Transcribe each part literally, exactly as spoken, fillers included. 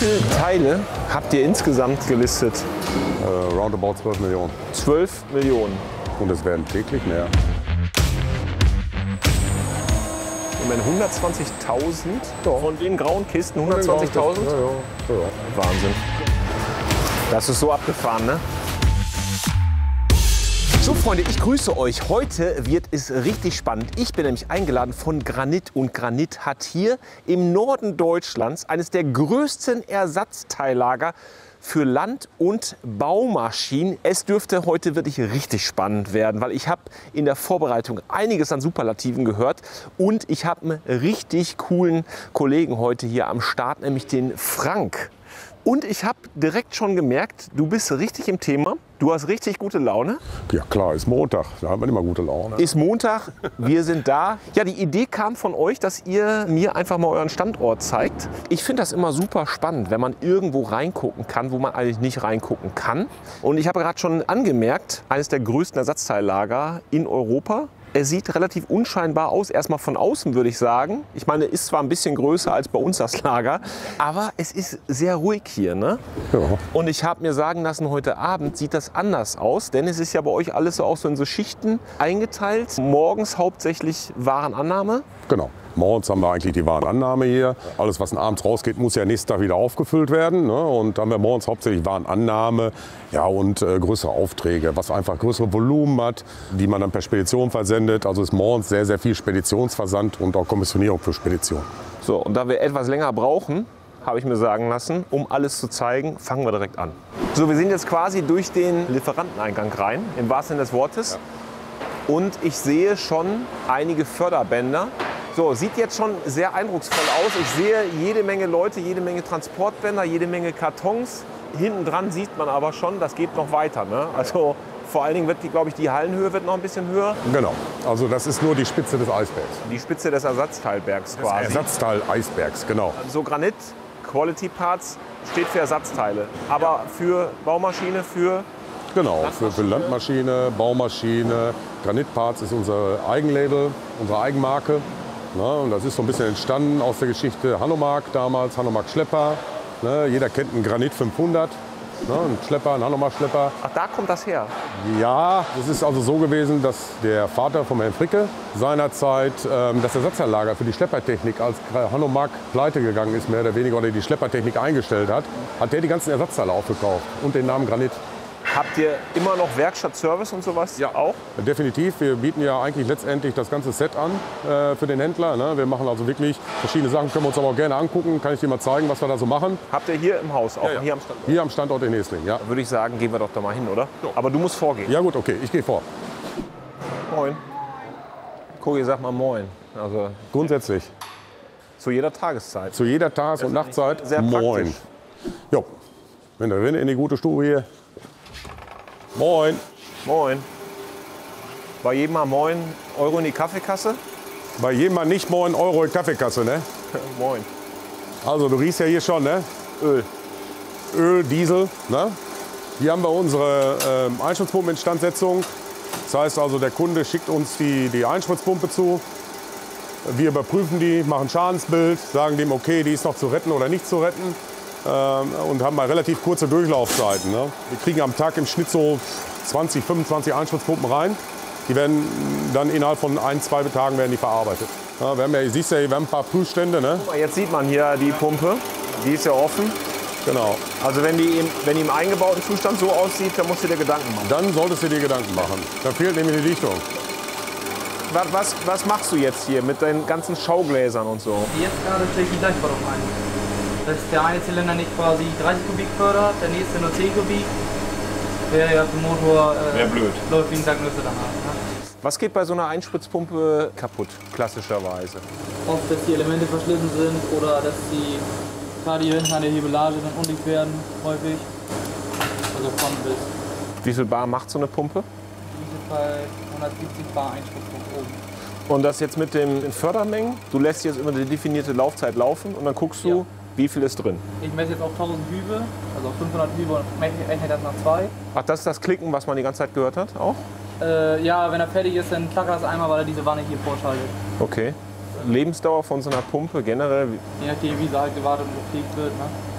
viele Teile habt ihr insgesamt gelistet? Äh, roundabout zwölf Millionen. zwölf Millionen. Und es werden täglich mehr. Ich meine hundertzwanzigtausend von den grauen Kisten, hundertzwanzigtausend? Ja, ja, ja. Wahnsinn. Das ist so abgefahren, ne? So Freunde, ich grüße euch. Heute wird es richtig spannend. Ich bin nämlich eingeladen von Granit und Granit hat hier im Norden Deutschlands eines der größten Ersatzteillager für Land- und Baumaschinen. Es dürfte heute wirklich richtig spannend werden, weil ich habe in der Vorbereitung einiges an Superlativen gehört und ich habe einen richtig coolen Kollegen heute hier am Start, nämlich den Frank. Und ich habe direkt schon gemerkt, du bist richtig im Thema. Du hast richtig gute Laune. Ja klar, ist Montag, da hat man immer gute Laune. Ist Montag, wir sind da. Ja, die Idee kam von euch, dass ihr mir einfach mal euren Standort zeigt. Ich finde das immer super spannend, wenn man irgendwo reingucken kann, wo man eigentlich nicht reingucken kann. Und ich habe gerade schon angemerkt, eines der größten Ersatzteillager in Europa. Er sieht relativ unscheinbar aus, erstmal von außen würde ich sagen. Ich meine, ist zwar ein bisschen größer als bei uns das Lager, aber es ist sehr ruhig hier, ne? Ja. Und ich habe mir sagen lassen, heute Abend sieht das anders aus, denn es ist ja bei euch alles so auch so in so Schichten eingeteilt. Morgens hauptsächlich Warenannahme. Genau. Morgens haben wir eigentlich die Warenannahme hier. Alles, was abends rausgeht, muss ja nächsten Tag wieder aufgefüllt werden. Ne? Und dann haben wir morgens hauptsächlich Warenannahme, ja, und äh, größere Aufträge, was einfach größere Volumen hat, die man dann per Spedition versendet. Also ist morgens sehr, sehr viel Speditionsversand und auch Kommissionierung für Spedition. So, und da wir etwas länger brauchen, habe ich mir sagen lassen, um alles zu zeigen, fangen wir direkt an. So, wir sind jetzt quasi durch den Lieferanteneingang rein, im wahrsten Sinne des Wortes. Ja. Und ich sehe schon einige Förderbänder. So, sieht jetzt schon sehr eindrucksvoll aus. Ich sehe jede Menge Leute, jede Menge Transportbänder, jede Menge Kartons. Hinten dran sieht man aber schon, das geht noch weiter, ne? Also vor allen Dingen wird, die, glaube ich, die Hallenhöhe wird noch ein bisschen höher. Genau, also das ist nur die Spitze des Eisbergs. Die Spitze des Ersatzteilbergs quasi. Des Ersatzteil-Eisbergs, genau. So Granit, Quality Parts steht für Ersatzteile, aber ja. Für Baumaschine, für... Genau, für, für Landmaschine, Baumaschine. Granit Parts ist unser Eigenlabel, unsere Eigenmarke. Na, und das ist so ein bisschen entstanden aus der Geschichte Hanomag damals, Hanomag Schlepper. Ne, jeder kennt einen Granit fünfhundert, ne, einen Schlepper, einen Hanomag Schlepper. Ach, da kommt das her? Ja, es ist also so gewesen, dass der Vater von Herrn Fricke seinerzeit ähm, das Ersatzteillager für die Schleppertechnik, als Hanomag pleite gegangen ist, mehr oder weniger, oder die Schleppertechnik eingestellt hat, hat der die ganzen Ersatzteile aufgekauft und den Namen Granit. Habt ihr immer noch Werkstattservice und sowas? Ja, auch? Definitiv. Wir bieten ja eigentlich letztendlich das ganze Set an äh, für den Händler. Ne? Wir machen also wirklich verschiedene Sachen, können wir uns aber auch gerne angucken. Kann ich dir mal zeigen, was wir da so machen. Habt ihr hier im Haus, auch ja, ja. hier am Standort? Hier am Standort in Esling, ja. Da würde ich sagen, gehen wir doch da mal hin, oder? Ja. Aber du musst vorgehen. Ja gut, okay, ich gehe vor. Moin. Kogi, sag mal moin. Also grundsätzlich. Zu jeder Tageszeit. Zu jeder Tages- und Nachtzeit. Sehr moin. Jo, wenn du in die gute Stube hier. Moin. Moin. Bei jedem mal moin Euro in die Kaffeekasse? Bei jedem mal nicht moin Euro in die Kaffeekasse, ne? Moin. Also du riechst ja hier schon, ne? Öl. Öl, Diesel, ne? Hier haben wir unsere ähm, Einspritzpumpeninstandsetzung. Das heißt also, der Kunde schickt uns die, die Einspritzpumpe zu. Wir überprüfen die, machen Schadensbild, sagen dem, okay, die ist noch zu retten oder nicht zu retten. Und haben mal relativ kurze Durchlaufzeiten. Ne? Wir kriegen am Tag im Schnitt so zwanzig, fünfundzwanzig Einspritzpumpen rein. Die werden dann innerhalb von ein, zwei Tagen werden die verarbeitet. Ja, wir haben ja, siehst ja, wir haben ein paar Prüfstände. Ne? Jetzt sieht man hier die Pumpe, die ist ja offen. Genau. Also wenn die, im, wenn die im eingebauten Zustand so aussieht, dann musst du dir Gedanken machen. Dann solltest du dir Gedanken machen. Da fehlt nämlich die Dichtung. Was, was, was machst du jetzt hier mit deinen ganzen Schaugläsern und so? Jetzt gerade stelle ich die Gleichbadung ein. Dass der eine Zylinder nicht quasi dreißig Kubik fördert, der nächste nur zehn Kubik. Wäre ja für Motor äh, Wäre blöd. Läuft wie ein Sacknüsse danach. Ne? Was geht bei so einer Einspritzpumpe kaputt, klassischerweise? Oft, dass die Elemente verschlissen sind oder dass die gerade hier hinten an der Hebelage dann undicht werden, häufig. Also von bis. Wie viel Bar macht so eine Pumpe? Die sind bei hundertsiebzig Bar Einspritzpumpe oben. Und das jetzt mit den Fördermengen? Du lässt jetzt immer eine definierte Laufzeit laufen und dann guckst du, ja. Wie viel ist drin? Ich messe jetzt auf tausend Hübe, also auf fünfhundert Hübe und rechne das nach zwei. Ach, das ist das Klicken, was man die ganze Zeit gehört hat, auch? Äh, ja, wenn er fertig ist, dann klackert das einmal, weil er diese Wanne hier vorschaltet. Okay. Lebensdauer von so einer Pumpe generell? Je nachdem, wie sie halt gewartet und gepflegt wird. Ne?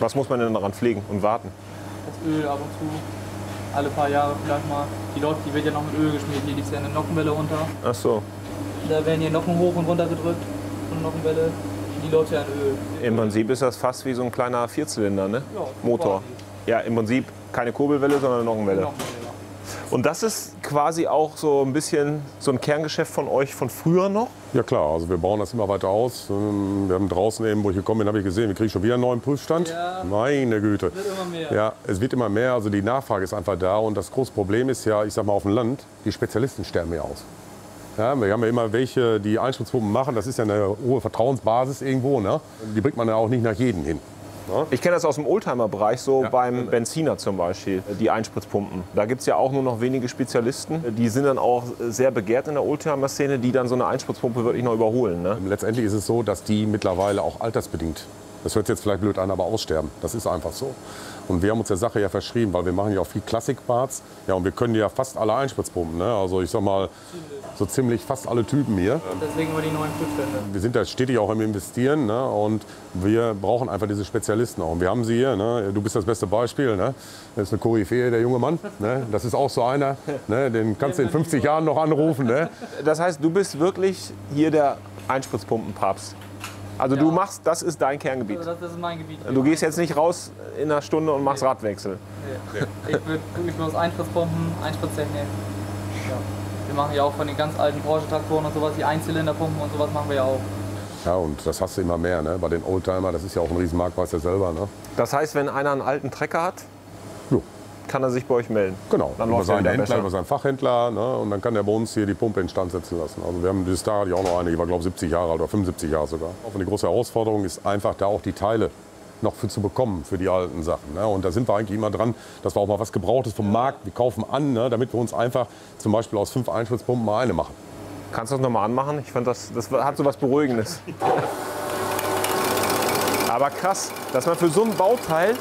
Was muss man denn daran pflegen und warten? Das Öl ab und zu, alle paar Jahre vielleicht mal. Die läuft, die wird ja noch mit Öl geschmiert, hier liegt ja eine Nockenwelle unter. Ach so. Da werden hier Nocken hoch und runter gedrückt, so eine Nockenwelle, die läuft ja in Öl. Im Prinzip ist das fast wie so ein kleiner Vierzylinder, ne? Ja, Motor. quasi. Ja, im Prinzip keine Kurbelwelle, sondern eine Nockenwelle. Nockenwelle, ja. Und das ist quasi auch so ein bisschen so ein Kerngeschäft von euch von früher noch? Ja klar, also wir bauen das immer weiter aus. Ähm, Wir haben draußen eben, wo ich gekommen bin, habe ich gesehen, wir kriegen schon wieder einen neuen Prüfstand. Ja. Meine Güte. Wird immer mehr. Ja, es wird immer mehr, also die Nachfrage ist einfach da und das große Problem ist ja, ich sag mal auf dem Land, die Spezialisten sterben ja aus. Ja, wir haben ja immer welche, die Einspritzpumpen machen, das ist ja eine hohe Vertrauensbasis irgendwo, ne? Die bringt man ja auch nicht nach jedem hin. Ich kenne das aus dem Oldtimer-Bereich, so Ja. beim Benziner zum Beispiel, die Einspritzpumpen. Da gibt es ja auch nur noch wenige Spezialisten. Die sind dann auch sehr begehrt in der Oldtimer-Szene, die dann so eine Einspritzpumpe wirklich noch überholen. Ne? Letztendlich ist es so, dass die mittlerweile auch altersbedingt, das hört sich jetzt vielleicht blöd an, aber aussterben. Das ist einfach so. Und wir haben uns der Sache ja verschrieben, weil wir machen ja auch viel Klassikparts. Ja, und wir können ja fast alle Einspritzpumpen. Ne? Also ich sag mal, so ziemlich fast alle Typen hier. Deswegen immer die neuen Prüfstände. Wir sind da stetig auch im Investieren, ne? Und wir brauchen einfach diese Spezialisten auch. Und wir haben sie hier. Ne? Du bist das beste Beispiel. Ne? Das ist eine Koryphäe, der junge Mann. Ne? Das ist auch so einer. Ne? Den kannst du in fünfzig Jahren noch anrufen. Ne? Das heißt, du bist wirklich hier der Einspritzpumpenpapst. Also Ja. du machst, das ist dein Kerngebiet. Also das, das ist mein Gebiet. Du gehst jetzt nicht raus in einer Stunde und machst Radwechsel. Nee. Ich würde wirklich bloß Einspritzpumpen, Einspritztechnik. Ja. Wir machen ja auch von den ganz alten Porsche-Traktoren und sowas, die Einzylinderpumpen und sowas machen wir ja auch. Ja, und das hast du immer mehr. Ne? Bei den Oldtimer, das ist ja auch ein Riesenmarkt, weiß er selber. Ne? Das heißt, wenn einer einen alten Trecker hat, Jo. kann er sich bei euch melden. Genau, Dann über läuft er seinen wieder Händler, besser. über seinen Fachhändler. Ne? Und dann kann der bei uns hier die Pumpe instand setzen lassen. Also wir haben dieses Jahr hatte ich auch noch eine, die war glaube ich siebzig Jahre alt oder fünfundsiebzig Jahre sogar. Und die große Herausforderung ist einfach, da auch die Teile noch für zu bekommen für die alten Sachen. Ne? Und da sind wir eigentlich immer dran, dass wir auch mal was Gebrauchtes vom Markt, wir kaufen an, ne? Damit wir uns einfach zum Beispiel aus fünf Einspritzpumpen mal eine machen. Kannst du das noch mal anmachen? Ich fand, das, das hat so was Beruhigendes. Aber krass, dass man für so ein Bauteil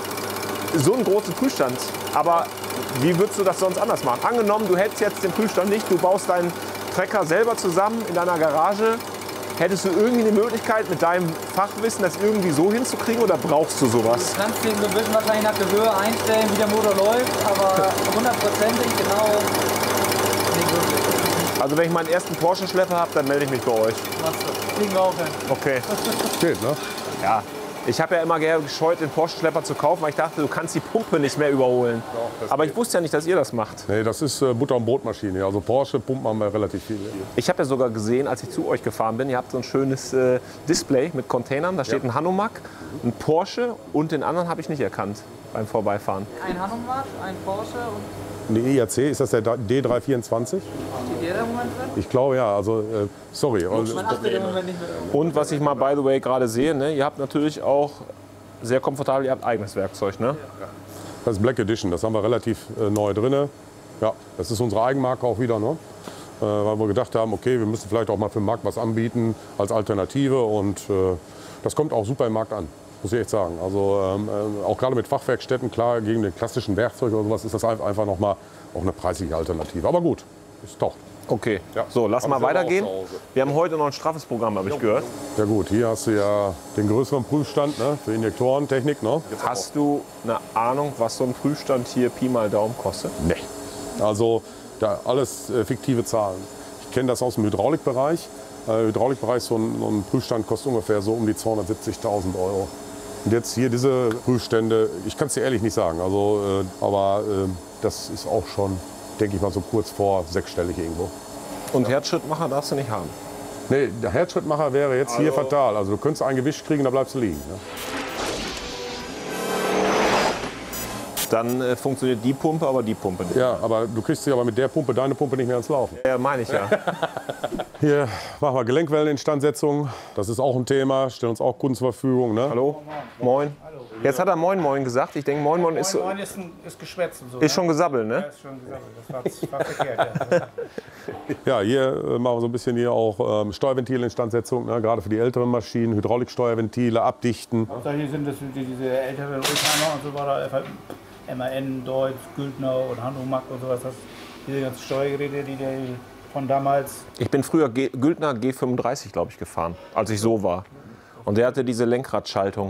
so einen großen Prüfstand. Aber wie würdest du das sonst anders machen? Angenommen, du hättest jetzt den Prüfstand nicht, du baust deinen Trecker selber zusammen in deiner Garage. Hättest du irgendwie eine Möglichkeit, mit deinem Fachwissen das irgendwie so hinzukriegen oder brauchst du sowas? Du kannst den so ein bisschen wahrscheinlich nach der Höhe einstellen, wie der Motor läuft, aber hundertprozentig genau nicht wirklich. Also wenn ich meinen ersten Porsche-Schlepper habe, dann melde ich mich bei euch. Machst du. Kriegen wir auch hin. Okay. Geht, ne? Ja. Ich habe ja immer gerne gescheut, den Porsche-Schlepper zu kaufen, weil ich dachte, du kannst die Pumpe nicht mehr überholen. das Aber ich wusste ja nicht, dass ihr das macht. Nee, das ist äh, Butter- und Brotmaschine. Also Porsche-Pumpen haben wir relativ viele. Ich habe ja sogar gesehen, als ich zu euch gefahren bin, ihr habt so ein schönes äh, Display mit Containern. Da steht ein Hanomag, ein Porsche und den anderen habe ich nicht erkannt beim Vorbeifahren. Ein Hanomag, ein Porsche und Und die E A C, ist das der D drei vierundzwanzig? steht der da im Moment drin? Ich glaube ja, also äh, sorry. Also, Man achtet im Moment nicht mehr. Und was ich mal, by the way, gerade sehe, ne, ihr habt natürlich auch sehr komfortabel, ihr habt eigenes Werkzeug. Ne? das ist Black Edition, das haben wir relativ äh, neu drin. Ja, das ist unsere Eigenmarke auch wieder, ne? äh, weil wir gedacht haben, okay, wir müssen vielleicht auch mal für den Markt was anbieten als Alternative und äh, das kommt auch super im Markt an. Muss ich echt sagen. Also ähm, äh, auch gerade mit Fachwerkstätten, klar, gegen den klassischen Werkzeug oder sowas ist das einfach noch mal auch eine preisliche Alternative. Aber gut, ist doch. Okay, Ja. so, lass Haben mal Sie aber auch weitergehen. zu Hause. Wir haben heute noch ein straffes Programm, habe ich gehört. Ja gut, hier hast du ja den größeren Prüfstand, ne, für Injektorentechnik. Ne? Hast du eine Ahnung, was so ein Prüfstand hier Pi mal Daumen kostet? Nee. Also da alles äh, fiktive Zahlen. Ich kenne das aus dem Hydraulikbereich. Äh, Hydraulikbereich, so ein, so ein Prüfstand kostet ungefähr so um die zweihundertsiebzigtausend Euro. Und jetzt hier diese Prüfstände, ich kann es dir ehrlich nicht sagen, also, äh, aber äh, das ist auch schon, denke ich mal, so kurz vor sechsstellig irgendwo. Und Herzschrittmacher darfst du nicht haben. Nee, der Herzschrittmacher wäre jetzt hier fatal. Also du könntest ein Gewicht kriegen, da bleibst du liegen. Ne? Dann äh, funktioniert die Pumpe, aber die Pumpe nicht. Ja, aber du kriegst sie aber mit der Pumpe, deine Pumpe nicht mehr ins Laufen. Ja, meine ich ja. Hier machen wir Gelenkwelleninstandsetzung. Das ist auch ein Thema. Stellen uns auch Kunden zur Verfügung. Ne? Hallo? Moin. Jetzt hat er Moin Moin gesagt. Ich denke, Moin Moin ist, Moin Moin ist, ein, ist Geschwätz und so. ist schon gesabbelt, Ja, ne? ist schon gesagt. Das war, war verkehrt. Ja. Ja, hier äh, machen wir so ein bisschen hier auch ähm, Steuerventilinstandsetzung. Ne? Gerade für die älteren Maschinen, Hydrauliksteuerventile, abdichten. Da hier sind das die, diese älteren Oldtimer und so weiter. M A N, Deutz, Güldner und Hanomag und sowas. Das, diese ganzen Steuergeräte, die der von damals. Ich bin früher G Güldner G fünfunddreißig, glaube ich, gefahren, als ich so war. Und der hatte diese Lenkradschaltung.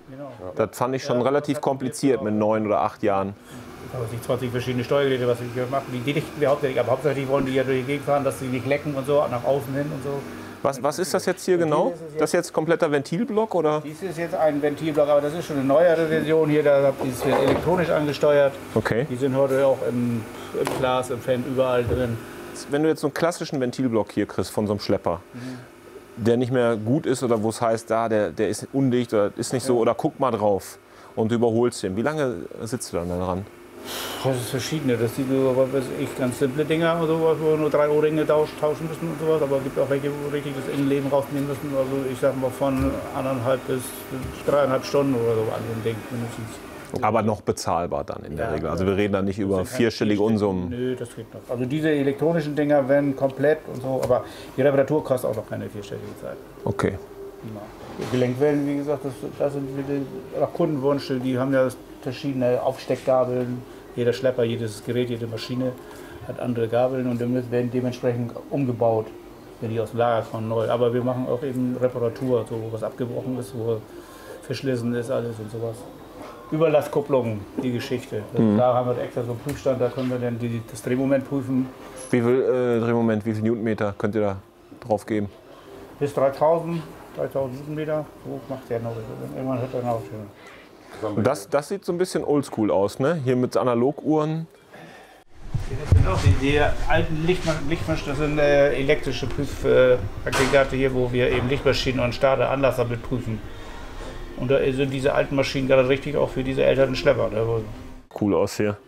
Genau. Das fand ich schon relativ kompliziert mit neun oder acht Jahren. Da haben sich zwanzig verschiedene Steuergeräte, was wir hier machen. Die dichten wir hauptsächlich, aber hauptsächlich wollen die ja durch die Gegend fahren, dass sie nicht lecken und so, nach außen hin und so. Was, was ist das jetzt hier genau? Das ist jetzt kompletter Ventilblock oder? Dies ist jetzt ein Ventilblock, aber das ist schon eine neuere Version hier. Da ist es elektronisch angesteuert. Okay. Die sind heute auch im, im Glas, im Fan, überall drin. Wenn du jetzt so einen klassischen Ventilblock hier kriegst von so einem Schlepper, mhm. der nicht mehr gut ist oder wo es heißt, da, der, der ist undicht oder ist nicht so, ja. oder guck mal drauf und du überholst den. Wie lange sitzt du dann da dran? Das ist verschiedene. Das sind nur was weiß ich, ganz simple Dinger, und sowas, wo wir nur drei Ohrringe tauschen müssen und sowas. Aber es gibt auch welche, wo wir richtig das Innenleben rausnehmen müssen. Also ich sag mal von anderthalb bis dreieinhalb Stunden oder so an dem Ding mindestens. Aber noch bezahlbar dann in der ja, Regel. Also wir reden da nicht über vierstellige Unsummen. Nö, das geht noch. Also diese elektronischen Dinger werden komplett und so, aber die Reparatur kostet auch noch keine vierstellige Zeit. Okay. Die Gelenkwellen, wie gesagt, das, das sind auch Kundenwunsch. Die haben ja verschiedene Aufsteckgabeln. Jeder Schlepper, jedes Gerät, jede Maschine hat andere Gabeln und die werden dementsprechend umgebaut, wenn die aus dem Lager kommen, neu. Aber wir machen auch eben Reparatur, so wo was abgebrochen ist, wo verschlissen ist alles und sowas. Überlastkupplung, die Geschichte. Mhm. Da haben wir extra so einen Prüfstand, da können wir dann die, das Drehmoment prüfen. Wie viel äh, Drehmoment, wie viel Newtonmeter könnt ihr da drauf geben? Bis dreitausend, dreitausend Newtonmeter, so macht der noch. Irgendwann hört er noch. Und das, das sieht so ein bisschen oldschool aus, ne? Hier mit Analoguhren. Das sind auch die, die alten Lichtmaschinen, das sind äh, elektrische Prüfaggregate hier, wo wir eben Lichtmaschinen und Starter, Anlasser prüfen. Und da sind diese alten Maschinen gerade richtig auch für diese älteren Schlepper. Ne? Cool aus hier.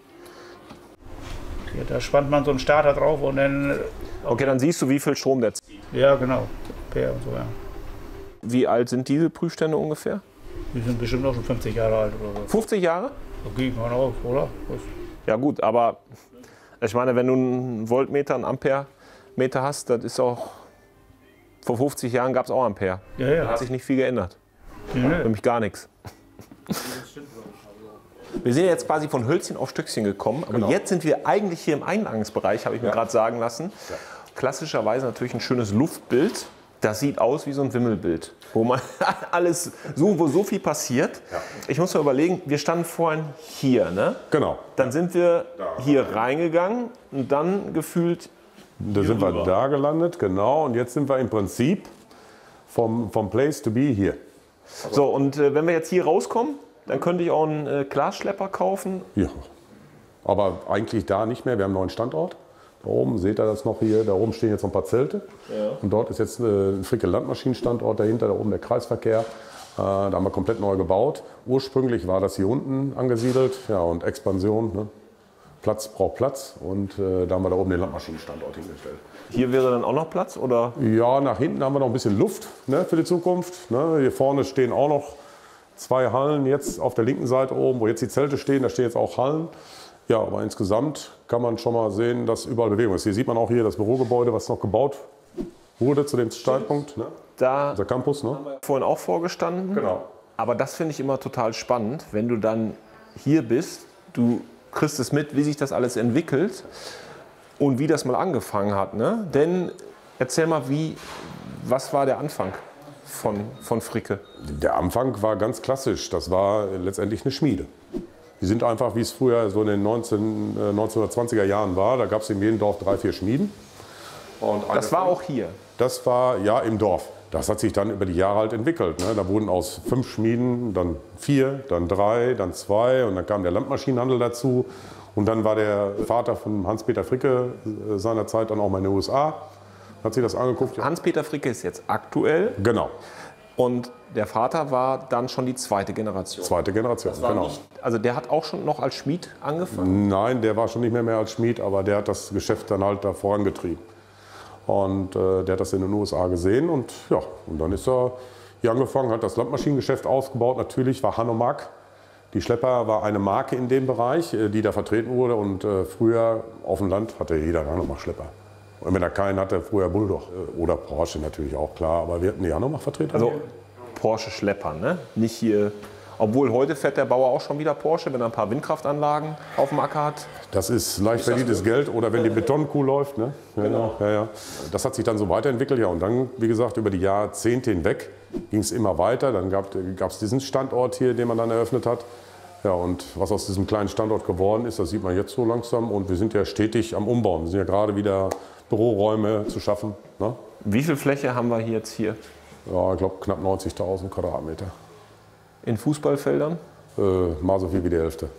Ja, da spannt man so einen Starter drauf und dann... Okay, dann siehst du, wie viel Strom der zieht. Ja, genau. Per und so, ja. Wie alt sind diese Prüfstände ungefähr? Die sind bestimmt auch schon fünfzig Jahre alt oder so. fünfzig Jahre? Da gehe ich mal auf, oder? Was? Ja gut, aber ich meine, wenn du einen Voltmeter, einen Amperemeter hast, das ist auch... Vor fünfzig Jahren gab es auch Ampere. Ja, ja. Da hat sich nicht viel geändert. Ja, nämlich gar nichts. Wir sind jetzt quasi von Hölzchen auf Stöckchen gekommen, aber genau. Jetzt sind wir eigentlich hier im Eingangsbereich, habe ich mir ja. gerade sagen lassen. Ja. Klassischerweise natürlich ein schönes Luftbild. Das sieht aus wie so ein Wimmelbild, wo man alles, so, wo so viel passiert. Ja. Ich muss mir überlegen, wir standen vorhin hier, ne? Genau. Dann sind wir hier reingegangen und dann gefühlt Da sind rüber. wir da gelandet, genau. Und jetzt sind wir im Prinzip vom, vom Place to be hier. So, und äh, wenn wir jetzt hier rauskommen, dann könnte ich auch einen äh, Glasschlepper kaufen. Ja, aber eigentlich da nicht mehr. Wir haben einen neuen Standort. Da oben seht ihr das noch hier. Da oben stehen jetzt noch ein paar Zelte. Ja. Und dort ist jetzt äh, ein Fricke Landmaschinenstandort dahinter. Da oben der Kreisverkehr. Äh, da haben wir komplett neu gebaut. Ursprünglich war das hier unten angesiedelt. Ja, und Expansion. Ne? Platz braucht Platz. Und äh, da haben wir da oben den Landmaschinenstandort hingestellt. Hier wäre dann auch noch Platz, oder? Ja, nach hinten haben wir noch ein bisschen Luft, ne, für die Zukunft. Ne. Hier vorne stehen auch noch zwei Hallen jetzt auf der linken Seite oben, wo jetzt die Zelte stehen. Da stehen jetzt auch Hallen. Ja, aber insgesamt kann man schon mal sehen, dass überall Bewegung ist. Hier sieht man auch hier das Bürogebäude, was noch gebaut wurde zu dem Zeitpunkt. Ne. Da unser Campus, ne? haben wir vorhin auch vorgestanden. Genau. Aber das finde ich immer total spannend, wenn du dann hier bist, du kriegst es mit, wie sich das alles entwickelt. Und wie das mal angefangen hat, ne? Denn erzähl mal, wie, was war der Anfang von, von Fricke? Der Anfang war ganz klassisch. Das war letztendlich eine Schmiede. Wir sind einfach, wie es früher so in den neunzehn, äh, neunzehnhundertzwanziger Jahren war, da gab es in jedem Dorf drei, vier Schmieden. Und das war auch hier? Das war ja im Dorf. Das hat sich dann über die Jahre halt entwickelt. Ne? Da wurden aus fünf Schmieden dann vier, dann drei, dann zwei und dann kam der Landmaschinenhandel dazu. Und dann war der Vater von Hans-Peter Fricke äh, seinerzeit dann auch mal in den U S A, hat sich das angeguckt. Hans-Peter Fricke ist jetzt aktuell. Genau. Und der Vater war dann schon die zweite Generation. Zweite Generation, genau. Nicht, also der hat auch schon noch als Schmied angefangen? Nein, der war schon nicht mehr, mehr als Schmied, aber der hat das Geschäft dann halt da vorangetrieben. Und äh, der hat das in den U S A gesehen und ja, und dann ist er hier angefangen, hat das Landmaschinengeschäft ausgebaut. Natürlich war Hanomag, die Schlepper, war eine Marke in dem Bereich, die da vertreten wurde. Und äh, früher auf dem Land hatte jeder Hanomag-Schlepper. Und wenn er keinen hatte, früher Bulldog oder Porsche natürlich auch, klar. Aber wir hatten die Hanomag vertreten. Also Porsche Schlepper, ne? Nicht hier Obwohl heute fährt der Bauer auch schon wieder Porsche, wenn er ein paar Windkraftanlagen auf dem Acker hat. Das ist leicht verdientes Geld oder wenn die Betonkuh läuft. Ne? Ja, genau. Ja, ja. Das hat sich dann so weiterentwickelt. Ja, und dann, wie gesagt, über die Jahrzehnte hinweg ging es immer weiter. Dann gab es diesen Standort hier, den man dann eröffnet hat. Ja, und was aus diesem kleinen Standort geworden ist, das sieht man jetzt so langsam. Und wir sind ja stetig am Umbauen. Wir sind ja gerade wieder Büroräume zu schaffen. Ne? Wie viel Fläche haben wir jetzt hier? Ja, ich glaube knapp neunzigtausend Quadratmeter. In Fußballfeldern? Äh, mal so viel wie die Hälfte.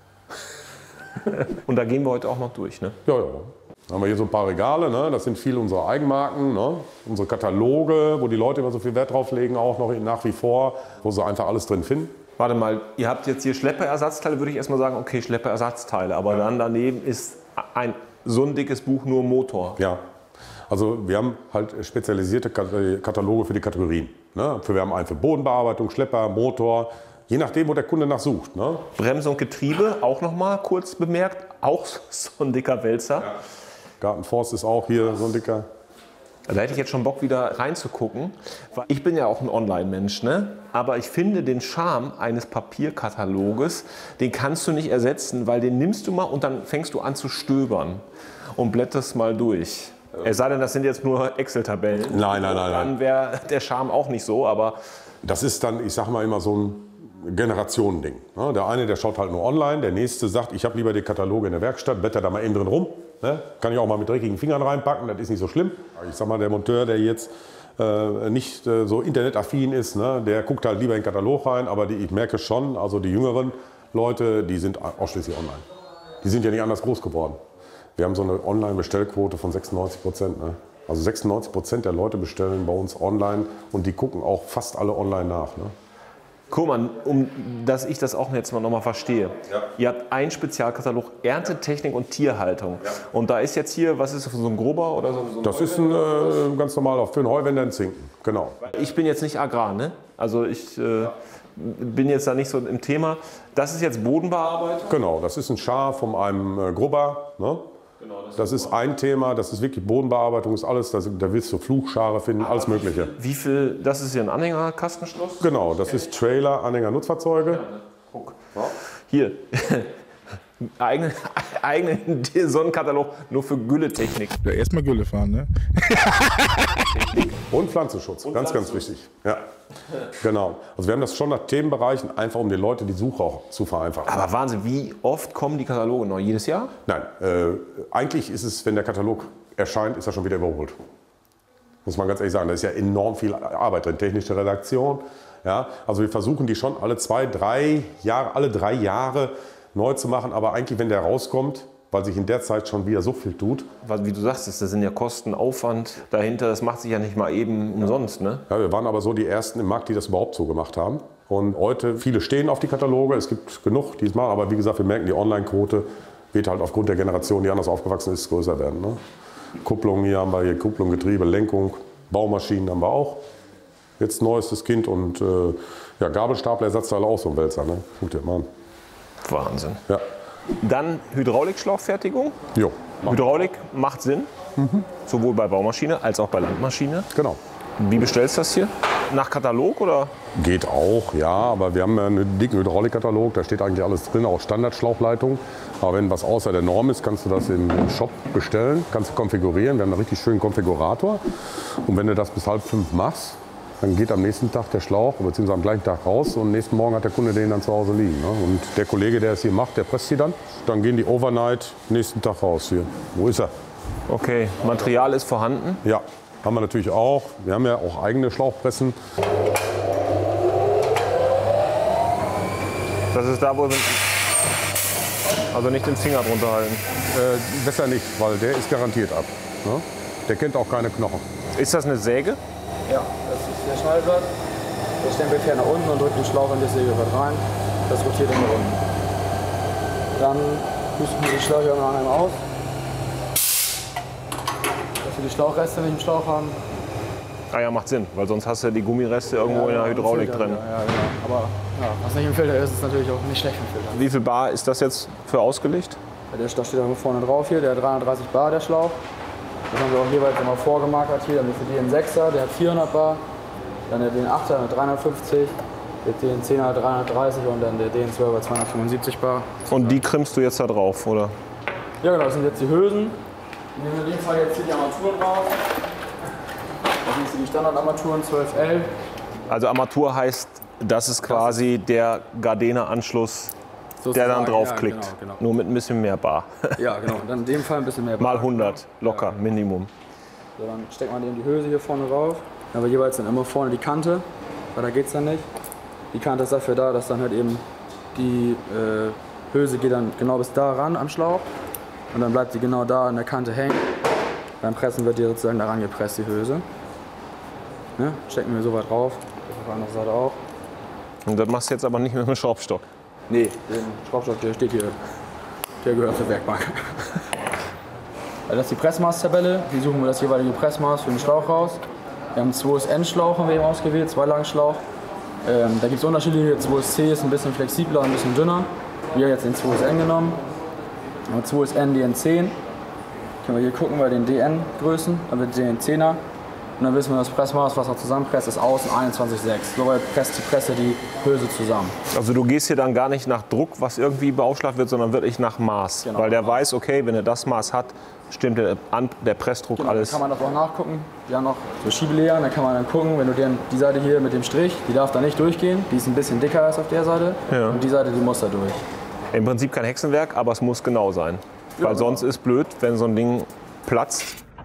Und da gehen wir heute auch noch durch, ne? Ja, ja. Dann haben wir hier so ein paar Regale, ne? Das sind viele unserer Eigenmarken, ne? Unsere Kataloge, wo die Leute immer so viel Wert drauf legen, auch noch nach wie vor, wo sie einfach alles drin finden. Warte mal, ihr habt jetzt hier Schlepperersatzteile, würde ich erstmal sagen, okay, Schlepperersatzteile, aber dann daneben ist ein so ein dickes Buch nur Motor. Ja, also wir haben halt spezialisierte Kataloge für die Kategorien. Ne? Wir haben einen für Bodenbearbeitung, Schlepper, Motor, je nachdem, wo der Kunde nach sucht. Ne? Bremse und Getriebe, auch noch mal kurz bemerkt, auch so ein dicker Wälzer. Ja. Gartenforst ist auch hier so ein dicker. Da hätte ich jetzt schon Bock, wieder reinzugucken. Ich bin ja auch ein Online-Mensch, ne? Aber ich finde den Charme eines Papierkataloges, den kannst du nicht ersetzen, weil den nimmst du mal und dann fängst du an zu stöbern und blätterst mal durch. Es sei denn, das sind jetzt nur Excel-Tabellen. Nein, nein, nein. Dann wäre der Charme auch nicht so, aber... Das ist dann, ich sag mal immer so ein Generationending. Der eine, der schaut halt nur online, der nächste sagt, ich habe lieber die Kataloge in der Werkstatt, blätter da mal eben drin rum. Kann ich auch mal mit dreckigen Fingern reinpacken, das ist nicht so schlimm. Ich sag mal, der Monteur, der jetzt äh, nicht äh, so internetaffin ist, ne, der guckt halt lieber in den Katalog rein, aber die, ich merke schon, also die jüngeren Leute, die sind ausschließlich online. Die sind ja nicht anders groß geworden. Wir haben so eine Online-Bestellquote von sechsundneunzig Prozent. Ne? Also sechsundneunzig Prozent der Leute bestellen bei uns online und die gucken auch fast alle online nach. Ne? Guck mal, um dass ich das auch jetzt mal noch mal verstehe. Ja. Ihr habt einen Spezialkatalog Erntetechnik und Tierhaltung. Ja. Und da ist jetzt hier, was ist das, so ein grober oder so? so ein das ist ein äh, ganz normaler, für einen Heuwender ein Zinken, genau. Ich bin jetzt nicht Agrar, ne? Also ich äh, ja. bin jetzt da nicht so im Thema. Das ist jetzt Bodenbearbeitung? Genau, das ist ein Schar von einem äh, Grubber, ne? Genau, das, das ist ein Thema, das ist wirklich Bodenbearbeitung, ist alles, das, da willst du Flugschare finden, alles Mögliche. Wie viel, das ist hier ein Anhängerkastenschloss? Genau, das ist Trailer, Anhänger, Nutzfahrzeuge. Ja, guck. Hier, eigene, eigenen Sonnenkatalog nur für Gülletechnik. Ja, erstmal Gülle fahren, ne? Und Pflanzenschutz, Und ganz, Pflanzenschutz. ganz wichtig. Ja. Genau. Also wir haben das schon nach Themenbereichen, einfach um den Leuten die Suche auch zu vereinfachen. Aber Wahnsinn, wie oft kommen die Kataloge noch? Jedes Jahr? Nein, äh, eigentlich ist es, wenn der Katalog erscheint, ist er schon wieder überholt. Muss man ganz ehrlich sagen, da ist ja enorm viel Arbeit drin, technische Redaktion. Ja, also wir versuchen die schon alle zwei, drei Jahre, alle drei Jahre neu zu machen, aber eigentlich, wenn der rauskommt, weil sich in der Zeit schon wieder so viel tut. Wie du sagst, das sind ja Kosten, Aufwand dahinter, das macht sich ja nicht mal eben umsonst, ne? Ja, wir waren aber so die Ersten im Markt, die das überhaupt so gemacht haben. Und heute, viele stehen auf die Kataloge, es gibt genug, die es machen, aber wie gesagt, wir merken, die Online-Quote wird halt aufgrund der Generation, die anders aufgewachsen ist, größer werden. Ne? Kupplung, hier haben wir hier Kupplung, Getriebe, Lenkung, Baumaschinen haben wir auch. Jetzt neuestes Kind und äh, ja, Gabelstaplerersatzteile auch so ein Wälzer, ne? Guck dir mal an. Wahnsinn. Ja. Dann Hydraulikschlauchfertigung. Jo. Hydraulik macht Sinn, mhm. sowohl bei Baumaschine als auch bei Landmaschine. Genau. Wie bestellst du das hier? Nach Katalog oder? Geht auch, ja, aber wir haben ja einen dicken Hydraulikkatalog, da steht eigentlich alles drin, auch Standardschlauchleitung. Aber wenn was außer der Norm ist, kannst du das im Shop bestellen, kannst du konfigurieren. Wir haben einen richtig schönen Konfigurator. Und wenn du das bis halb fünf machst, dann geht am nächsten Tag der Schlauch, beziehungsweise am gleichen Tag raus und am nächsten Morgen hat der Kunde den dann zu Hause liegen. Ne? Und der Kollege, der es hier macht, der presst sie dann. Dann gehen die overnight nächsten Tag raus hier. Wo ist er? Okay, Material ist vorhanden? Ja, haben wir natürlich auch. Wir haben ja auch eigene Schlauchpressen. Das ist da, wo wir... Also nicht den Finger drunter halten. Äh, besser nicht, weil der ist garantiert ab. Ne? Der kennt auch keine Knochen. Ist das eine Säge? Ja, das ist der Schnallblatt. Der Stempel fährt nach unten und drückt den Schlauch in das Sägeblatt rein. Das rotiert immer unten. Dann pusten wir die Schläuche immer einmal aus. Dass wir die Schlauchreste nicht im Schlauch haben. Ah ja, macht Sinn, weil sonst hast du die Gummireste irgendwo ja, in der Hydraulik Filter, drin. Ja, ja, genau. Aber ja, was nicht im Filter ist, ist natürlich auch nicht schlecht im Filter. Wie viel Bar ist das jetzt für ausgelegt? Der steht da vorne drauf hier, der hat dreihundertdreißig Bar, der Schlauch. Das haben wir auch jeweils immer vorgemarkert hier. Dann für die einen Sechser, der hat vierhundert Bar. Dann den Achter mit dreihundertfünfzig. Der D N zehner dreihundertdreißig und dann der D N zwölfer zweihundertfünfundsiebzig Bar. Und die krimmst du jetzt da drauf, oder? Ja genau, das sind jetzt die Hülsen. Wir nehmen in dem Fall jetzt hier die Armaturen drauf. Das sind die Standardarmaturen zwölf L. Also Armatur heißt, das ist quasi der Gardena-Anschluss, der Sozusagen, dann draufklickt. Ja, genau, genau. Nur mit ein bisschen mehr Bar. Ja, genau. Und dann in dem Fall ein bisschen mehr Bar. Mal hundert, locker, Ja. Minimum. So, dann steckt man eben die Hülse hier vorne drauf. Dann haben wir jeweils dann immer vorne die Kante, weil da geht es dann nicht. Die Kante ist dafür da, dass dann halt eben die äh, Hülse geht dann genau bis da ran am Schlauch. Und dann bleibt die genau da an der Kante hängen. Beim Pressen wird die sozusagen da rangepresst, die Hülse. Ne? Stecken wir so weit drauf. Auf der anderen Seite auch. Und das machst du jetzt aber nicht mit dem Schraubstock. Nee, den Schraubstock, der steht hier. Der gehört zur Werkbank. Also das ist die Pressmaßtabelle. Hier suchen wir das jeweilige Pressmaß für den Schlauch raus. Wir haben einen zwei S N-Schlauch haben wir eben ausgewählt, zwei Langschlauch. Ähm, da gibt es unterschiedliche. zwei S C ist ein bisschen flexibler, ein bisschen dünner. Wir haben jetzt den zwei S N genommen. Und zwei S N D N zehn. Können wir hier gucken bei den D N-Größen. Dann wird D N zehner. Und dann wissen wir, das Pressmaß, was auch zusammenpresst, ist außen einundzwanzig Komma sechs. Soweit presst die Presse die Hülse zusammen. Also du gehst hier dann gar nicht nach Druck, was irgendwie beaufschlagt wird, sondern wirklich nach Maß. Genau. Weil der weiß, okay, wenn er das Maß hat, stimmt der, An der Pressdruck, Genau, alles. dann kann man das auch nachgucken. Wir haben noch so Schiebeleger, da kann man dann gucken, wenn du den, die Seite hier mit dem Strich, die darf da nicht durchgehen, die ist ein bisschen dicker als auf der Seite. Ja. Und die Seite, die muss da durch. Im Prinzip kein Hexenwerk, aber es muss genau sein. Ja, Weil genau. sonst ist blöd, wenn so ein Ding platzt.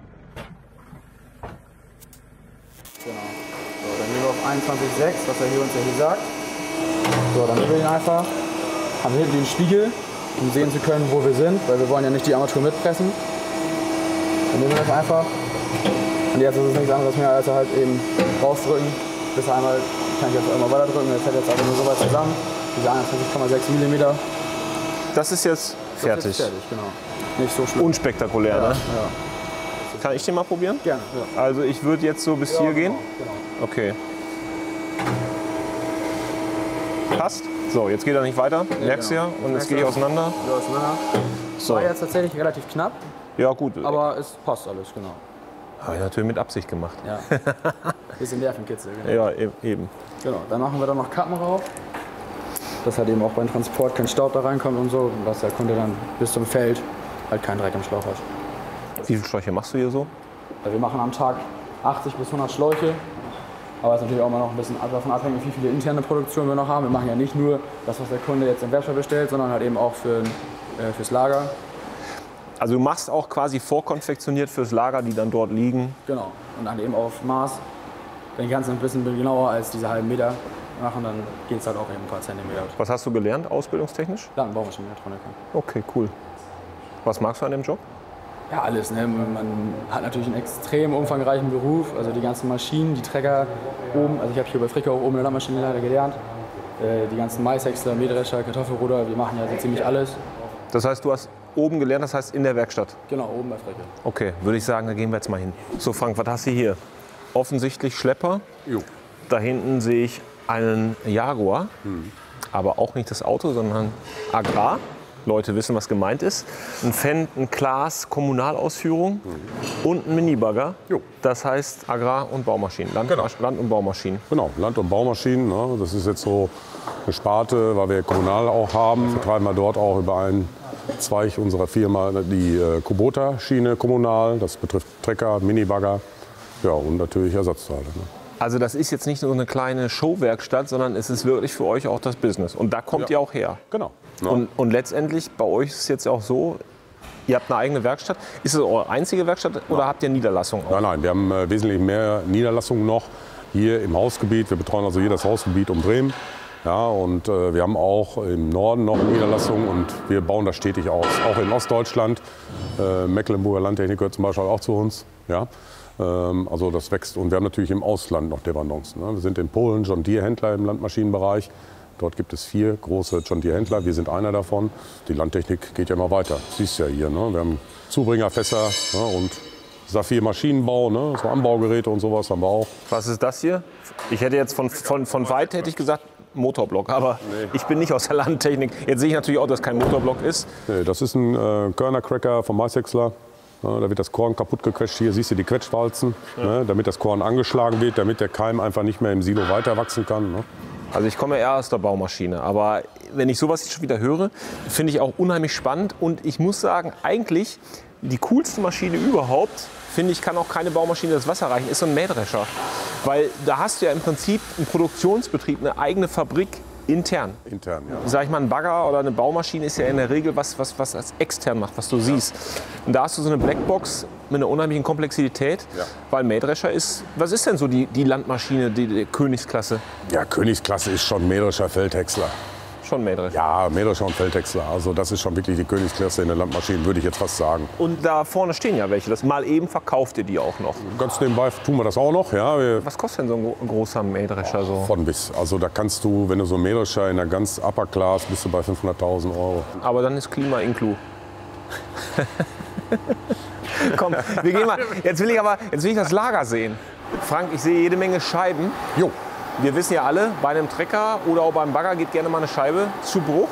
Genau. So, dann gehen wir auf einundzwanzig Komma sechs, was er hier uns ja hier sagt. So, dann nehmen wir den einfach, haben hinten den Spiegel, um sehen zu können, wo wir sind, weil wir wollen ja nicht die Armatur mitpressen. Dann nehmen wir das einfach. Und jetzt ist es nichts anderes mehr, als halt eben rausdrücken. Bis einmal, kann ich jetzt auch immer weiter drücken, jetzt hält jetzt einfach nur so weit zusammen. Diese einundzwanzig Komma sechs Millimeter. Das ist jetzt fertig. Das ist fertig, genau. Nicht so schlimm. Unspektakulär, ja, ne? ja. Kann ich den mal probieren? Gerne, ja. Also ich würde jetzt so bis hier gehen. Genau. Okay. Passt. So, jetzt geht er nicht weiter. Merkst du ja. Und jetzt gehe ich auseinander. Ja, auseinander. So. War jetzt tatsächlich relativ knapp, Ja, gut. aber es passt alles, genau. Habe ich natürlich mit Absicht gemacht. Ja. Bisschen Nervenkitzel, genau. Ja, e- eben. Genau. Dann machen wir dann noch Kappen rauf. Dass halt eben auch beim Transport kein Staub da reinkommt und so. Und dass der Kunde dann bis zum Feld halt keinen Dreck im Schlauch hat. Wie viele Schläuche machst du hier so? Ja, wir machen am Tag achtzig bis hundert Schläuche. Aber es ist natürlich auch mal noch ein bisschen davon abhängig, wie viele interne Produktionen wir noch haben. Wir machen ja nicht nur das, was der Kunde jetzt im Webshop bestellt, sondern halt eben auch für, äh, fürs Lager. Also du machst auch quasi vorkonfektioniert fürs Lager, die dann dort liegen. Genau. Und dann eben auf Maß. Wenn die ganzen ein bisschen genauer als diese halben Meter machen, dann geht es halt auch eben ein paar Zentimeter. Was hast du gelernt, ausbildungstechnisch? Landbaumaschinenmechatroniker. Okay, cool. Was magst du an dem Job? Ja, alles. Ne? Man hat natürlich einen extrem umfangreichen Beruf. Also die ganzen Maschinen, die Trecker oben. Also ich habe hier bei Fricker auch oben eine Landmaschinenleiter gelernt. Äh, die ganzen Maishäcksler, Mähdrescher, Kartoffelruder, wir machen ja so ziemlich alles. Das heißt, du hast oben gelernt, das heißt in der Werkstatt? Genau, oben bei Fricker. Okay, würde ich sagen, da gehen wir jetzt mal hin. So Frank, was hast du hier? Offensichtlich Schlepper. Jo. Da hinten sehe ich einen Jaguar. Aber auch nicht das Auto, sondern Agrar. Leute wissen, was gemeint ist. Ein Fendt, ein Klaas, Kommunalausführung und ein Minibagger. Jo. Das heißt Agrar- und Baumaschinen. Land, Genau. Land- und Baumaschinen. Genau, Land- und Baumaschinen. Ne? Das ist jetzt so eine Sparte, weil wir kommunal auch haben. Vertreiben wir dort auch über einen Zweig unserer Firma die äh, Kubota-Schiene kommunal. Das betrifft Trecker, Minibagger, ja, und natürlich Ersatzteile. Ne? Also das ist jetzt nicht nur eine kleine Showwerkstatt, sondern es ist wirklich für euch auch das Business. Und da kommt Ja. ihr auch her. Genau. Ne? Und, und letztendlich, bei euch ist es jetzt auch so, ihr habt eine eigene Werkstatt. Ist es eure einzige Werkstatt oder habt ihr Niederlassungen auch? Nein, nein, wir haben äh, wesentlich mehr Niederlassungen noch hier im Hausgebiet. Wir betreuen also hier das Hausgebiet um Bremen. Ja, und äh, wir haben auch im Norden noch Niederlassungen und wir bauen das stetig aus. Auch in Ostdeutschland. Äh, Mecklenburger Landtechnik gehört zum Beispiel auch zu uns. Ja. Ähm, also das wächst. Und wir haben natürlich im Ausland noch Dependancen. Ne? Wir sind in Polen John Deere-Händler im Landmaschinenbereich. Dort gibt es vier große John Deere-Händler. Wir sind einer davon. Die Landtechnik geht ja immer weiter. Siehst ja hier. Ne? Wir haben Zubringerfässer, ne? Und Saphir Maschinenbau, ne? So Anbaugeräte und sowas haben wir auch. Was ist das hier? Ich hätte jetzt von, von, von weit hätte ich gesagt Motorblock, aber ich bin nicht aus der Landtechnik. Jetzt sehe ich natürlich auch, dass kein Motorblock ist. Nee, das ist ein äh, Körnercracker vom Maishäcksler. Ja, da wird das Korn kaputt gequetscht. Hier siehst du die Quetschwalzen, ja. Ne, damit das Korn angeschlagen wird, damit der Keim einfach nicht mehr im Silo weiter wachsen kann. Ne? Also ich komme eher aus der Baumaschine, aber wenn ich sowas jetzt schon wieder höre, finde ich auch unheimlich spannend. Und ich muss sagen, eigentlich die coolste Maschine überhaupt, finde ich, kann auch keine Baumaschine das Wasser reichen, ist so ein Mähdrescher. Weil da hast du ja im Prinzip einen Produktionsbetrieb, eine eigene Fabrik intern. Intern, ja. Sag ich mal, ein Bagger oder eine Baumaschine ist ja in der Regel was, was, was als extern macht, was du siehst. Und da hast du so eine Blackbox mit einer unheimlichen Komplexität, Ja. weil Mähdrescher ist, was ist denn so die, die Landmaschine, die, die Königsklasse? Ja, Königsklasse ist schon Mähdrescher, Feldhäcksler. Schon Mähdrescher. Ja, Mähdrescher und Feldhäcksler. Also das ist schon wirklich die Königsklasse in der Landmaschine, würde ich jetzt fast sagen. Und da vorne stehen ja welche. Das mal eben verkauft ihr die auch noch. Ganz nebenbei tun wir das auch noch. Ja, wir Was kostet denn so ein gro- großer Mähdrescher so? von bis. Also da kannst du, wenn du so einen Mähdrescher in der ganz Upper Class, bist du bei fünfhunderttausend Euro. Aber dann ist Klima inclu. Komm, wir gehen mal. Jetzt will ich aber, jetzt will ich das Lager sehen. Frank, ich sehe jede Menge Scheiben. Jo, Wir wissen ja alle, bei einem Trecker oder auch beim Bagger geht gerne mal eine Scheibe zu Bruch.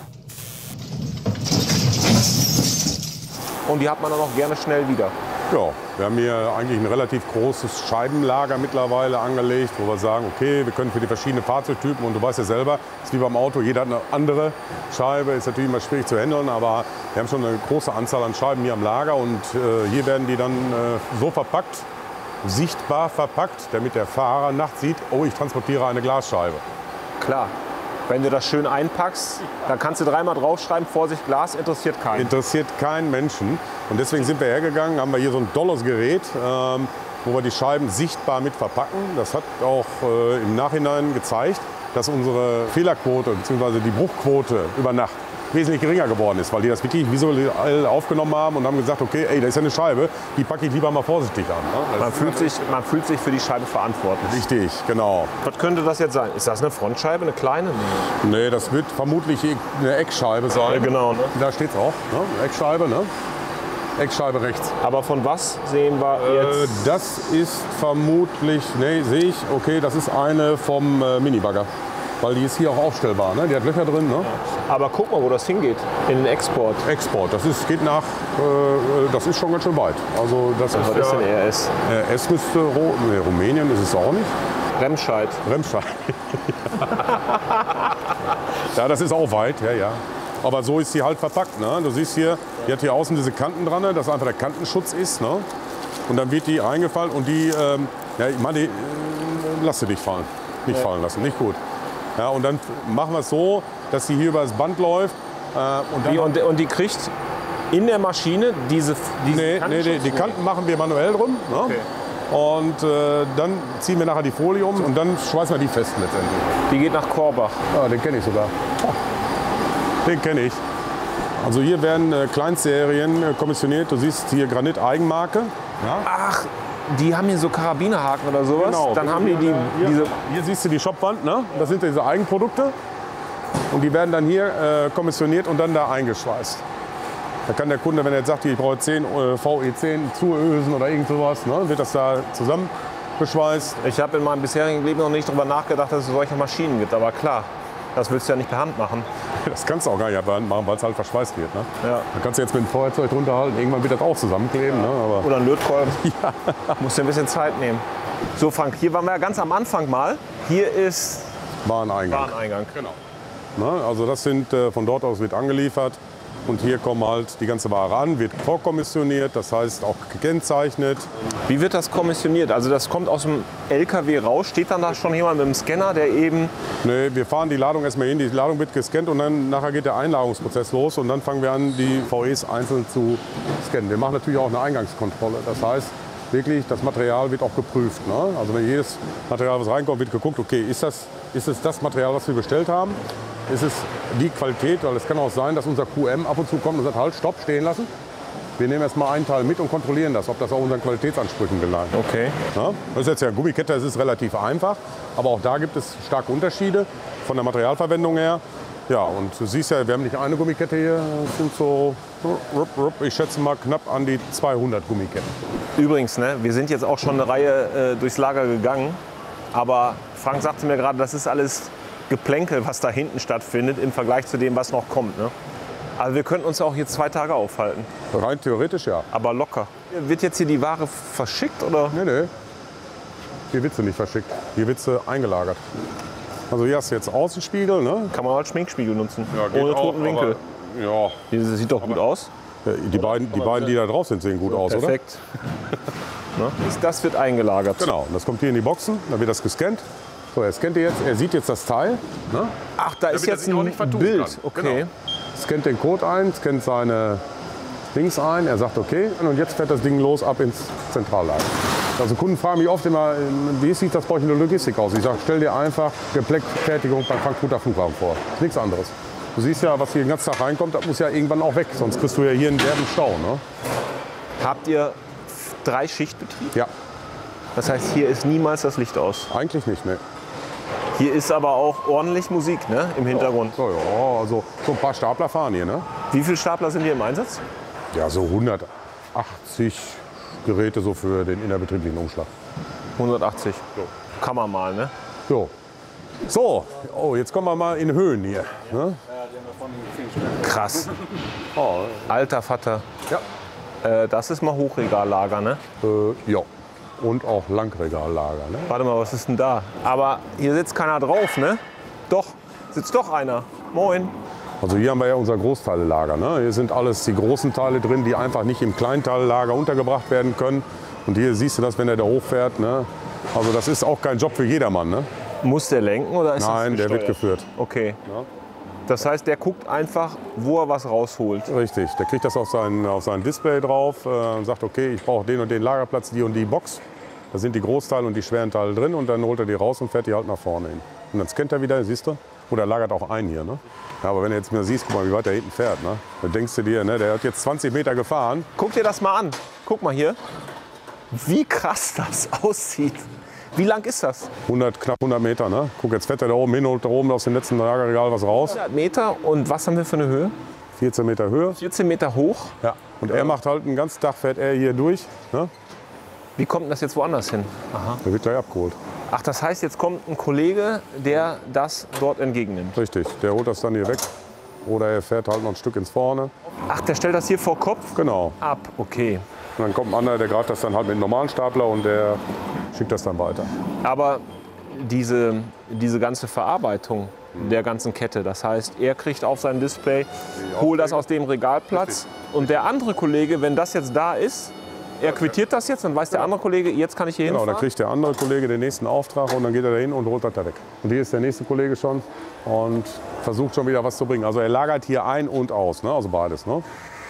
Und die hat man dann auch gerne schnell wieder. ja, wir haben hier eigentlich ein relativ großes Scheibenlager mittlerweile angelegt, wo wir sagen, okay, wir können für die verschiedenen Fahrzeugtypen, und du weißt ja selber, ist wie beim Auto, jeder hat eine andere Scheibe, ist natürlich immer schwierig zu handeln, aber wir haben schon eine große Anzahl an Scheiben hier am Lager, und äh, hier werden die dann äh, so verpackt, sichtbar verpackt, damit der Fahrer nachts sieht, oh, ich transportiere eine Glasscheibe. Klar, wenn du das schön einpackst, dann kannst du dreimal draufschreiben, Vorsicht, Glas, interessiert keinen. Interessiert keinen Menschen. Und deswegen sind wir hergegangen, haben wir hier so ein dolles Gerät, ähm, wo wir die Scheiben sichtbar mit verpacken. Das hat auch äh, im Nachhinein gezeigt, dass unsere Fehlerquote bzw. die Bruchquote über Nacht wesentlich geringer geworden ist, weil die das wirklich visuell aufgenommen haben und haben gesagt, okay, ey, da ist ja eine Scheibe, die packe ich lieber mal vorsichtig an. Ne? Man fühlt, sich, man fühlt sich für die Scheibe verantwortlich. Richtig, genau. Was könnte das jetzt sein? Ist das eine Frontscheibe, eine kleine? Nee, das wird vermutlich eine Eckscheibe sein. Ja, genau, ne? Da steht es auch, ne? Eckscheibe, ne? Eckscheibe rechts. Aber von was sehen wir Äh, jetzt? das ist vermutlich, nee, sehe ich, okay, das ist eine vom äh, Minibagger. Weil die ist hier auch aufstellbar, ne? Die hat Löcher drin, ne? Aber guck mal, wo das hingeht. In den Export. Export, das ist, geht nach, äh, das ist schon ganz schön weit. Also das Was ist ist denn ja, R S? äh, es müsste, Ru- nee, Rumänien ist es auch nicht. Remscheid. Remscheid. Ja, das ist auch weit, ja, ja. Aber so ist sie halt verpackt, ne? Du siehst hier, die hat hier außen diese Kanten dran, ne? Dass einfach der Kantenschutz ist, ne? Und dann wird die eingefallen und die, ähm, ja, ich meine, die, äh, lass sie nicht fallen. Nicht fallen lassen, nicht gut. Ja, und dann machen wir es so, dass sie hier über das Band läuft. Äh, und dann Die, und, und die kriegt in der Maschine diese, diese nee, nee, nee, die Kanten machen wir manuell drum. Ne? Okay. Und äh, dann ziehen wir nachher die Folie um und dann schweißen wir die fest letztendlich. Die geht nach Korbach. Ja, den kenne ich sogar. Den kenne ich. Also hier werden äh, Kleinstserien äh, kommissioniert. Du siehst hier Granit Eigenmarke. Ja? Ach, die haben hier so Karabinerhaken oder sowas. Genau. Dann haben die, die Hier, diese. hier siehst du die Shopwand, ne? Das sind diese Eigenprodukte. Und die werden dann hier äh, kommissioniert und dann da eingeschweißt. Da kann der Kunde, wenn er jetzt sagt, ich brauche zehn äh, V E zehn Zuösen oder irgend sowas, ne? Wird das da zusammen beschweißt. Ich habe in meinem bisherigen Leben noch nicht darüber nachgedacht, dass es solche Maschinen gibt. Aber klar, das willst du ja nicht per Hand machen. Das kannst du auch gar nicht per Hand machen, weil es halt verschweißt wird. Ne? Ja. Da kannst du jetzt mit dem Feuerzeug drunter halten, irgendwann wird das auch zusammenkleben. Ne? Aber Oder ein Lötkolben. Ja. Musst dir ein bisschen Zeit nehmen. So, Frank, hier waren wir ja ganz am Anfang mal. Hier ist Wareneingang. Wareneingang. Genau. Ne? Also das sind, äh, von dort aus wird angeliefert. Und hier kommen halt die ganze Ware an, wird vorkommissioniert, das heißt auch gekennzeichnet. Wie wird das kommissioniert? Also das kommt aus dem L K W raus. Steht dann da schon jemand mit dem Scanner, der eben... Nee, wir fahren die Ladung erstmal hin, die Ladung wird gescannt und dann nachher geht der Einlagerungsprozess los und dann fangen wir an, die V Es einzeln zu scannen. Wir machen natürlich auch eine Eingangskontrolle. Das heißt, wirklich, das Material wird auch geprüft. Ne? Also wenn jedes Material, was reinkommt, wird geguckt, okay, ist das, ist es das Material, was wir bestellt haben? Ist es die Qualität? Weil es kann auch sein, dass unser Q M ab und zu kommt und sagt, halt, stopp, stehen lassen. Wir nehmen erst mal einen Teil mit und kontrollieren das, ob das auch unseren Qualitätsansprüchen gelangt. Okay. Ja? Das ist jetzt ja Gummikette, das ist relativ einfach. Aber auch da gibt es starke Unterschiede von der Materialverwendung her. Ja, und du siehst ja, wir haben nicht eine Gummikette hier, es sind so, ich schätze mal knapp an die zweihundert Gummiketten. Übrigens, ne, wir sind jetzt auch schon eine Reihe äh, durchs Lager gegangen. Aber Frank sagte mir gerade, das ist alles Geplänkel, was da hinten stattfindet, im Vergleich zu dem, was noch kommt. Ne? Also wir könnten uns auch hier zwei Tage aufhalten. Rein theoretisch ja. Aber locker. Wird jetzt hier die Ware verschickt oder? Nee, nee. Hier wird sie nicht verschickt. Hier wird sie eingelagert. Also hier hast du jetzt Außenspiegel, ne? Kann man als Schminkspiegel nutzen, Ja, geht ohne auch, toten Winkel. aber, ja, Das sieht doch gut aus. die beiden, die beiden, die da drauf sind, sehen gut aus, Perfekt. Ne? Das wird eingelagert. oder? Genau, und das kommt hier in die Boxen, dann wird das gescannt. So, er scannt jetzt, er sieht jetzt das Teil. Ne? Ach, da ist Damit er jetzt sich auch ein nicht vertun Bild. kann. Okay. Genau. Scannt den Code ein, scannt seine Dings ein, er sagt okay und jetzt fährt das Ding los ab ins Zentrallager. Also Kunden fragen mich oft immer, wie sieht das bei euch in der Logistik aus? Ich sage, stell dir einfach Gepäckfertigung beim Frankfurter Flughafen vor. Ist nichts anderes. Du siehst ja, was hier den ganzen Tag reinkommt, das muss ja irgendwann auch weg, sonst kriegst du ja hier einen derben Stau. Ne? Habt ihr drei Schichtbetrieb? Ja, Das heißt, hier ist niemals das Licht aus. eigentlich nicht, ne? Hier ist aber auch ordentlich Musik, ne, im Hintergrund. So, ja, also so ein paar Stapler fahren hier, ne? Wie viele Stapler sind hier im Einsatz? Ja, so hundertachtzig Geräte so für den innerbetrieblichen Umschlag. hundertachtzig. Kann man mal, ne? So. So, oh, jetzt kommen wir mal in Höhen hier. Ne? Krass. Oh, Alter Vater. ja. Äh, das ist mal Hochregallager, ne? Äh, ja. Und auch Langregallager. Ne? Warte mal, was ist denn da? Aber hier sitzt keiner drauf, ne? Doch, sitzt doch einer. Moin. Also hier haben wir ja unser Großteillager. Ne? Hier sind alles die großen Teile drin, die einfach nicht im Kleinteillager untergebracht werden können. Und hier siehst du das, wenn er da hochfährt. Ne? Also das ist auch kein Job für jedermann. Ne? Muss der lenken oder ist Nein, das der wird gesteuert? geführt. Okay. Das heißt, der guckt einfach, wo er was rausholt. Richtig, der kriegt das auf sein, auf sein Display drauf äh, und sagt, okay, ich brauche den und den Lagerplatz, die und die Box. Da sind die Großteile und die schweren Teile drin und dann holt er die raus und fährt die halt nach vorne hin. Und dann scannt er wieder, siehst du? Oder lagert auch ein hier. Ne? Ja, aber wenn du jetzt mal siehst, guck mal, wie weit der hinten fährt. Ne? Dann denkst du dir, ne, der hat jetzt zwanzig Meter gefahren. Guck dir das mal an. Guck mal hier. Wie krass das aussieht. Wie lang ist das? hundert, knapp hundert Meter. Ne? Guck, jetzt fährt er da oben hin, holt da oben aus dem letzten Lagerregal was raus. hundert Meter und was haben wir für eine Höhe? vierzehn Meter Höhe. vierzehn Meter hoch. Ja. Und er macht halt den ganzen Tag, fährt er hier durch. Ne? Wie kommt denn das jetzt woanders hin? Der wird gleich abgeholt. Ach, das heißt, jetzt kommt ein Kollege, der das dort entgegennimmt. Richtig, der holt das dann hier weg. Oder er fährt halt noch ein Stück ins Vorne. Ach, der stellt das hier vor Kopf Genau. ab. Okay. Und dann kommt ein anderer, der greift das dann halt mit einem normalen Stapler und der schickt das dann weiter. Aber diese, diese ganze Verarbeitung der ganzen Kette, das heißt, er kriegt auf sein Display, holt das aus dem Regalplatz und der andere Kollege, wenn das jetzt da ist, er quittiert das jetzt, dann weiß der andere Kollege, jetzt kann ich hier Genau, hinfahren. dann kriegt der andere Kollege den nächsten Auftrag und dann geht er da hin und holt das da weg. Und hier ist der nächste Kollege schon und versucht schon wieder was zu bringen. Also er lagert hier ein und aus, ne? Also beides. Ne?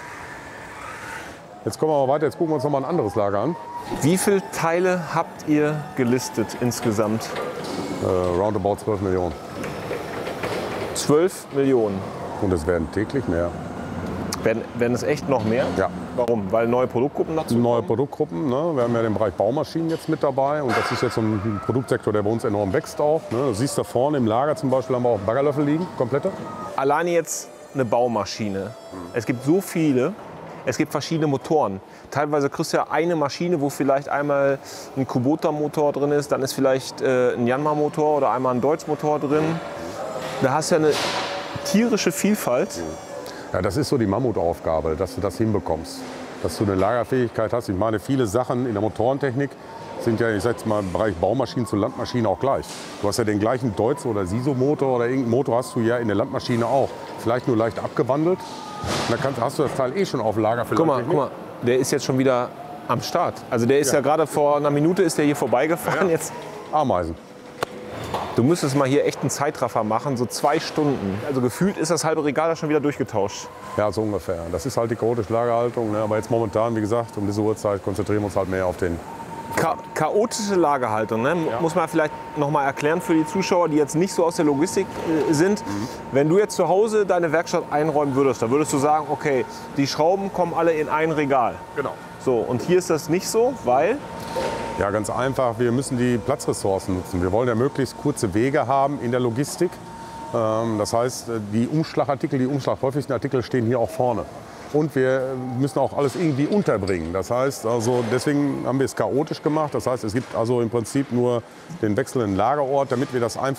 Jetzt kommen wir mal weiter, jetzt gucken wir uns noch mal ein anderes Lager an. Wie viele Teile habt ihr gelistet insgesamt? Äh, roundabout zwölf Millionen. zwölf Millionen. Und es werden täglich mehr. Werden, werden es echt noch mehr? Ja. Warum? Weil neue Produktgruppen dazu Neue kommen? Produktgruppen. Ne? Wir haben ja den Bereich Baumaschinen jetzt mit dabei. Und das ist jetzt so ein Produktsektor, der bei uns enorm wächst auch. Ne? Du siehst da vorne im Lager zum Beispiel haben wir auch Baggerlöffel liegen, komplette. Alleine jetzt eine Baumaschine. Es gibt so viele. Es gibt verschiedene Motoren. Teilweise kriegst du ja eine Maschine, wo vielleicht einmal ein Kubota-Motor drin ist, dann ist vielleicht äh, ein Yanmar-Motor oder einmal ein Deutz-Motor drin. Da hast du ja eine tierische Vielfalt. Ja, das ist so die Mammutaufgabe, dass du das hinbekommst. Dass du eine Lagerfähigkeit hast. Ich meine, viele Sachen in der Motorentechnik sind ja, ich sag jetzt mal, im Bereich Baumaschinen zu Landmaschinen auch gleich. Du hast ja den gleichen Deutz- oder Siso-Motor oder irgendeinen Motor hast du ja in der Landmaschine auch. Vielleicht nur leicht abgewandelt. Und dann kannst, hast du das Teil eh schon auf Lager für Guck mal, Landtechnik. guck mal, der ist jetzt schon wieder am Start. Also der ist ja, Ja. gerade vor einer Minute ist der hier vorbeigefahren. Ja. Jetzt, Ameisen. du müsstest mal hier echt einen Zeitraffer machen, so zwei Stunden. Also gefühlt ist das halbe Regal da schon wieder durchgetauscht. Ja, so ungefähr. Das ist halt die chaotische Lagerhaltung. Ne? Aber jetzt momentan, wie gesagt, um diese Uhrzeit konzentrieren wir uns halt mehr auf den. Cha chaotische Lagerhaltung, ne? Muss man vielleicht noch mal erklären für die Zuschauer, die jetzt nicht so aus der Logistik äh, sind. Mhm. Wenn du jetzt zu Hause deine Werkstatt einräumen würdest, dann würdest du sagen, okay, die Schrauben kommen alle in ein Regal. Genau. So, und hier ist das nicht so, weil? Ja, ganz einfach. Wir müssen die Platzressourcen nutzen. Wir wollen ja möglichst kurze Wege haben in der Logistik. Ähm, das heißt, die Umschlagartikel, die umschlaghäufigsten Artikel stehen hier auch vorne. Und wir müssen auch alles irgendwie unterbringen. Das heißt, also deswegen haben wir es chaotisch gemacht. Das heißt, es gibt also im Prinzip nur den wechselnden Lagerort, damit wir das einfach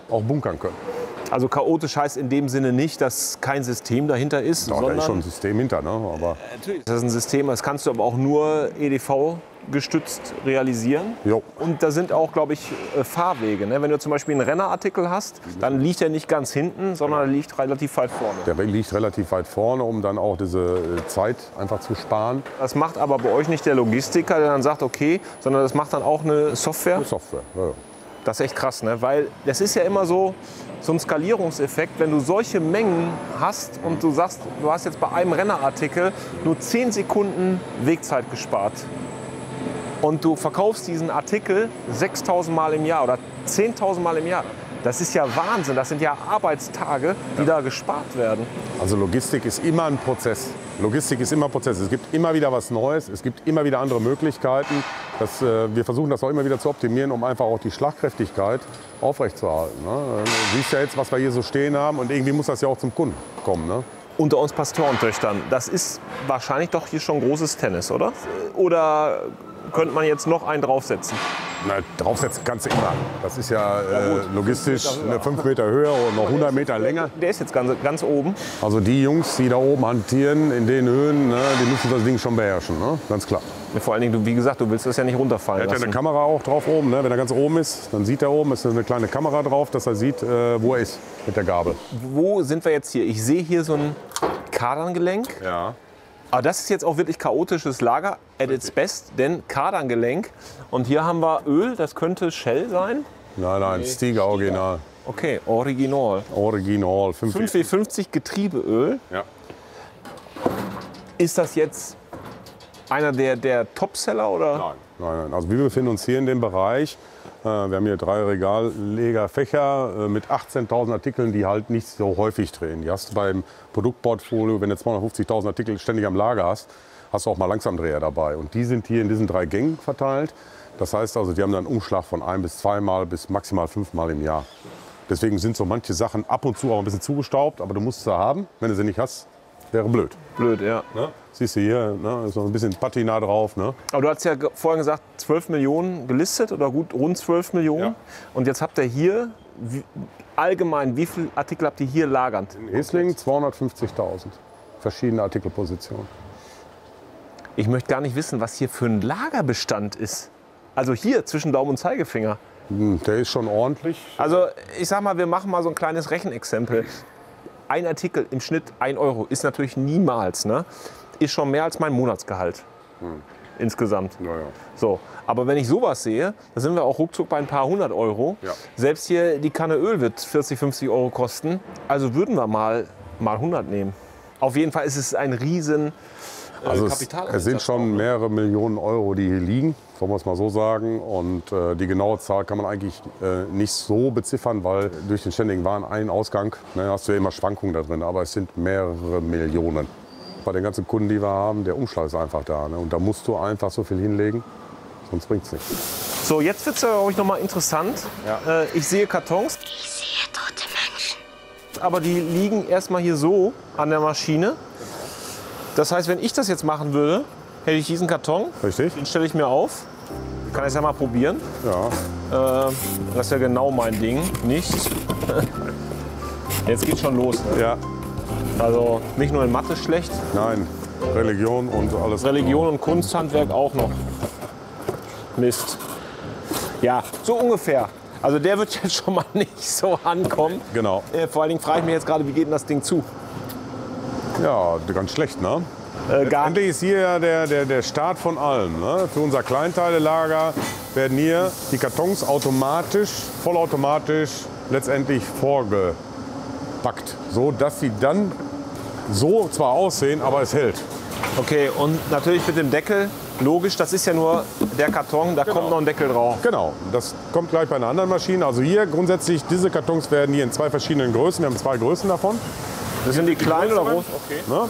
auch bunkern können. Also chaotisch heißt in dem Sinne nicht, dass kein System dahinter ist, Ja, da sondern ist schon ein System hinter, ne? Aber natürlich, das ist ein System, das kannst du aber auch nur E D V gestützt realisieren. Jo. Und da sind auch, glaube ich, äh, Fahrwege. Ne? Wenn du zum Beispiel einen Rennartikel hast, dann liegt er nicht ganz hinten, sondern er liegt relativ weit vorne. der liegt relativ weit vorne, um dann auch diese äh, Zeit einfach zu sparen. Das macht aber bei euch nicht der Logistiker, der dann sagt, okay, sondern das macht dann auch eine Software. Software. Ja, ja. Das ist echt krass, ne? Weil das ist ja immer so, so ein Skalierungseffekt, wenn du solche Mengen hast und du sagst, du hast jetzt bei einem Rennartikel nur zehn Sekunden Wegzeit gespart. Und du verkaufst diesen Artikel sechstausend Mal im Jahr oder zehntausend Mal im Jahr. Das ist ja Wahnsinn. Das sind ja Arbeitstage, die da gespart werden. Also Logistik ist immer ein Prozess. Logistik ist immer ein Prozess. Es gibt immer wieder was Neues. Es gibt immer wieder andere Möglichkeiten. Das, äh, wir versuchen das auch immer wieder zu optimieren, um einfach auch die Schlagkräftigkeit aufrechtzuerhalten. Ne? Du siehst ja jetzt, was wir hier so stehen haben. Und irgendwie muss das ja auch zum Kunden kommen. Ne? Unter uns Pastorentöchtern, das ist wahrscheinlich doch hier schon großes Tennis, oder? Oder könnte man jetzt noch einen draufsetzen? Na, draufsetzen kannst du immer. Das ist ja äh, logistisch eine fünf Meter höher und noch hundert Meter länger. Der ist jetzt ganz, ganz oben. Also die Jungs, die da oben hantieren in den Höhen, ne, die müssen das Ding schon beherrschen, ne? Ganz klar. Vor allen Dingen, du, wie gesagt, du willst das ja nicht runterfallen Er hat ja lassen. eine Kamera auch drauf oben, ne? Wenn er ganz oben ist, dann sieht er oben, ist eine kleine Kamera drauf, dass er sieht, äh, wo er ist mit der Gabel. Wo sind wir jetzt hier? Ich sehe hier so ein Kardangelenk. Ja. Aber das ist jetzt auch wirklich chaotisches Lager at its best, denn Kardangelenk. Und hier haben wir Öl, das könnte Shell sein. Nein, nein, Stiga Original. Okay, Original. Original. fünf W fünfzig Getriebeöl. Ja. Ist das jetzt einer der, der Topseller oder? Nein. Nein, nein. Also wir befinden uns hier in dem Bereich. Äh, wir haben hier drei Regallegerfächer äh, mit achtzehntausend Artikeln, die halt nicht so häufig drehen. Die hast du beim Produktportfolio, wenn du zweihundertfünfzigtausend Artikel ständig am Lager hast, hast du auch mal Langsamdreher dabei. Und die sind hier in diesen drei Gängen verteilt. Das heißt also, die haben dann einen Umschlag von ein bis zweimal bis maximal fünfmal im Jahr. Deswegen sind so manche Sachen ab und zu auch ein bisschen zugestaubt, aber du musst sie haben. Wenn du sie nicht hast, wäre blöd. Blöd, ja. Ne? Siehst du hier, ne? Ist noch ein bisschen Patina drauf. Ne? Aber du hast ja ge- vorhin gesagt, zwölf Millionen gelistet oder gut rund zwölf Millionen. Ja. Und jetzt habt ihr hier wie, allgemein, wie viele Artikel habt ihr hier lagernd? In Eslingen zweihundertfünfzigtausend. Verschiedene Artikelpositionen. Ich möchte gar nicht wissen, was hier für ein Lagerbestand ist. Also hier zwischen Daumen und Zeigefinger. Hm, Der ist schon ordentlich. Also ich sag mal, wir machen mal so ein kleines Rechenexempel. Ein Artikel im Schnitt ein Euro ist natürlich niemals, ne? Ist schon mehr als mein Monatsgehalt insgesamt. Ja, ja. So, aber wenn ich sowas sehe, dann sind wir auch ruckzuck bei ein paar hundert Euro. Ja. Selbst hier die Kanne Öl wird vierzig, fünfzig Euro kosten. Also würden wir mal, mal hundert nehmen. Auf jeden Fall ist es ein riesen äh, Also es, Kapitaleinsatz es sind schon mehrere Millionen Euro, die hier liegen, wollen wir es mal so sagen. Und äh, die genaue Zahl kann man eigentlich äh, nicht so beziffern, weil durch den ständigen Warenausgang ne, hast du ja immer Schwankungen da drin. Aber es sind mehrere Millionen. Bei den ganzen Kunden, die wir haben, der Umschlag ist einfach da. Ne? Und da musst du einfach so viel hinlegen, sonst bringt es nichts. So, jetzt wird es ja noch mal interessant. Ja. Äh, ich sehe Kartons, Ich sehe tote Menschen. aber die liegen erstmal hier so an der Maschine. Das heißt, wenn ich das jetzt machen würde, hätte ich diesen Karton, Richtig? den stelle ich mir auf. Kann ich es ja mal probieren. Ja. Äh, das ist ja genau mein Ding. Nicht. Jetzt geht's schon los. Ne? Ja. Also nicht nur in Mathe schlecht, Nein. Religion und alles. Religion und Kunsthandwerk auch noch. Mist. Ja, so ungefähr. Also der wird jetzt schon mal nicht so ankommen. Genau. Äh, vor allen Dingen frage ich mich jetzt gerade, wie geht denn das Ding zu? Ja, ganz schlecht, ne? Äh, gar Letztendlich ist hier ja der, der, der Start von allem. Ne? Für unser Kleinteilelager werden hier die Kartons automatisch, vollautomatisch letztendlich vorgepackt. So dass sie dann so zwar aussehen, aber es hält. Okay, und natürlich mit dem Deckel, logisch, das ist ja nur der Karton, da kommt noch ein Deckel drauf. Genau, das kommt gleich bei einer anderen Maschine. Also hier grundsätzlich, diese Kartons werden hier in zwei verschiedenen Größen. Wir haben zwei Größen davon. Das sind die kleinen oder groß? Okay. Ne?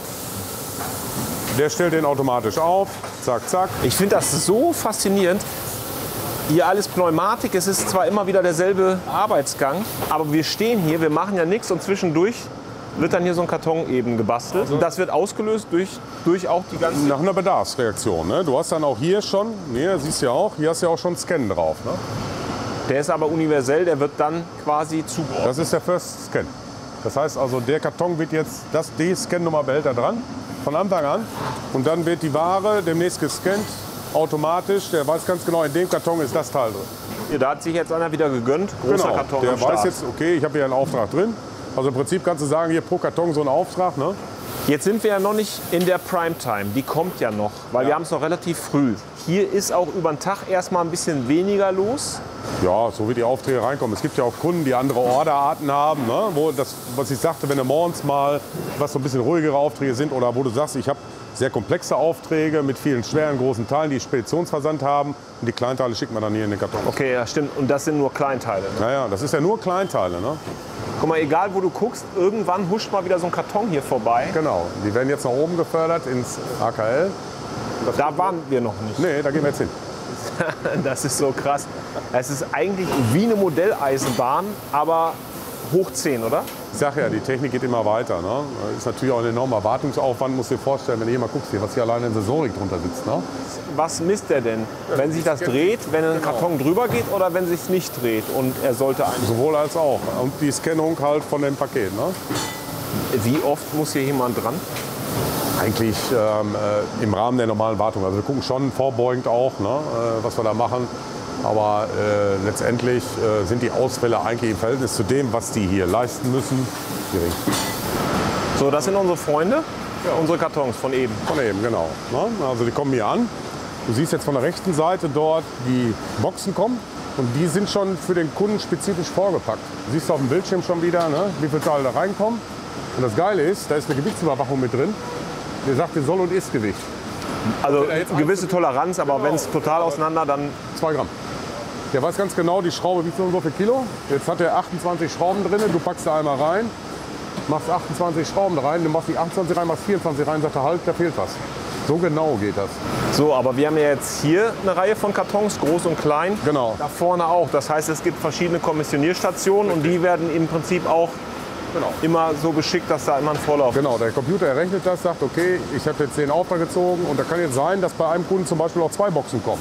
Der stellt den automatisch auf. Zack, zack. Ich finde das so faszinierend. Hier alles Pneumatik, es ist zwar immer wieder derselbe Arbeitsgang, aber wir stehen hier, wir machen ja nichts und zwischendurch wird dann hier so ein Karton eben gebastelt. Und das wird ausgelöst durch, durch auch die ganzen... Nach einer Bedarfsreaktion. Ne? Du hast dann auch hier schon, hier siehst du ja auch, hier hast du ja auch schon Scannen drauf. Ne? Der ist aber universell, der wird dann quasi zugeordnet. Das ist der First Scan. Das heißt also, der Karton wird jetzt, das, die Scan-Nummer behält er dran, von Anfang an. Und dann wird die Ware demnächst gescannt, automatisch. Der weiß ganz genau, in dem Karton ist das Teil drin. Ja, da hat sich jetzt einer wieder gegönnt. Großer Genau, Karton der am Start. weiß jetzt, okay, ich habe hier einen Auftrag drin. Also im Prinzip kannst du sagen, hier pro Karton so ein Auftrag. Ne? Jetzt sind wir ja noch nicht in der Primetime. Die kommt ja noch, weil Ja. wir haben es noch relativ früh. Hier ist auch über den Tag erstmal ein bisschen weniger los. Ja, so wie die Aufträge reinkommen. Es gibt ja auch Kunden, die andere Orderarten haben, ne? Wo das, was ich sagte, wenn du morgens mal, was so ein bisschen ruhigere Aufträge sind oder wo du sagst, ich habe sehr komplexe Aufträge mit vielen schweren, großen Teilen, die Speditionsversand haben und die Kleinteile schickt man dann hier in den Karton. Okay, ja, stimmt. Und das sind nur Kleinteile. Ne? Naja, das ist ja nur Kleinteile, ne? Guck mal, egal wo du guckst, irgendwann huscht mal wieder so ein Karton hier vorbei. Genau, die werden jetzt nach oben gefördert ins A K L. Da waren wir noch nicht. Nee, da gehen wir jetzt hin. Das ist so krass. Es ist eigentlich wie eine Modelleisenbahn, aber hoch zehn, oder? Ich sage ja, die Technik geht immer weiter. Ne? Ist natürlich auch ein enormer Wartungsaufwand, musst du dir vorstellen, wenn du hier mal guckst, hier, was hier alleine in Sensorik drunter sitzt. Ne? Was misst der denn? Wenn sich das dreht, wenn ein Karton drüber geht oder wenn sich nicht dreht und er sollte eigentlich... Sowohl als auch. Und die Scannung halt von dem Paket. Ne? Wie oft muss hier jemand dran? Eigentlich ähm, äh, im Rahmen der normalen Wartung. Also wir gucken schon vorbeugend auch, ne, äh, was wir da machen. Aber äh, letztendlich äh, sind die Ausfälle eigentlich im Verhältnis zu dem, was die hier leisten müssen, gering. So, das sind unsere Freunde, unsere Kartons von eben. Von eben, genau. Ne? Also die kommen hier an. Du siehst jetzt von der rechten Seite dort die Boxen kommen. Und die sind schon für den Kunden spezifisch vorgepackt. Du siehst auf dem Bildschirm schon wieder, ne, wie viele Teile da reinkommen. Und das Geile ist, da ist eine Gewichtsüberwachung mit drin. Der sagt dir Soll- und Ist-Gewicht. Also eine gewisse Toleranz, aber wenn es total auseinander, dann... zwei Gramm. Der weiß ganz genau, die Schraube wiegt so und so viel Kilo. Jetzt hat er achtundzwanzig Schrauben drin. Du packst da einmal rein, machst achtundzwanzig Schrauben rein, du machst die achtundzwanzig rein, machst vierundzwanzig rein, sagt er, halt, da fehlt was. So genau geht das. So, aber wir haben ja jetzt hier eine Reihe von Kartons, groß und klein. Genau. Da vorne auch. Das heißt, es gibt verschiedene Kommissionierstationen und die werden im Prinzip auch Genau. immer so geschickt, dass da immer ein Vorlauf ist. Genau, der Computer errechnet das, sagt, okay, ich habe jetzt den Auftrag gezogen und da kann jetzt sein, dass bei einem Kunden zum Beispiel auch zwei Boxen kommen,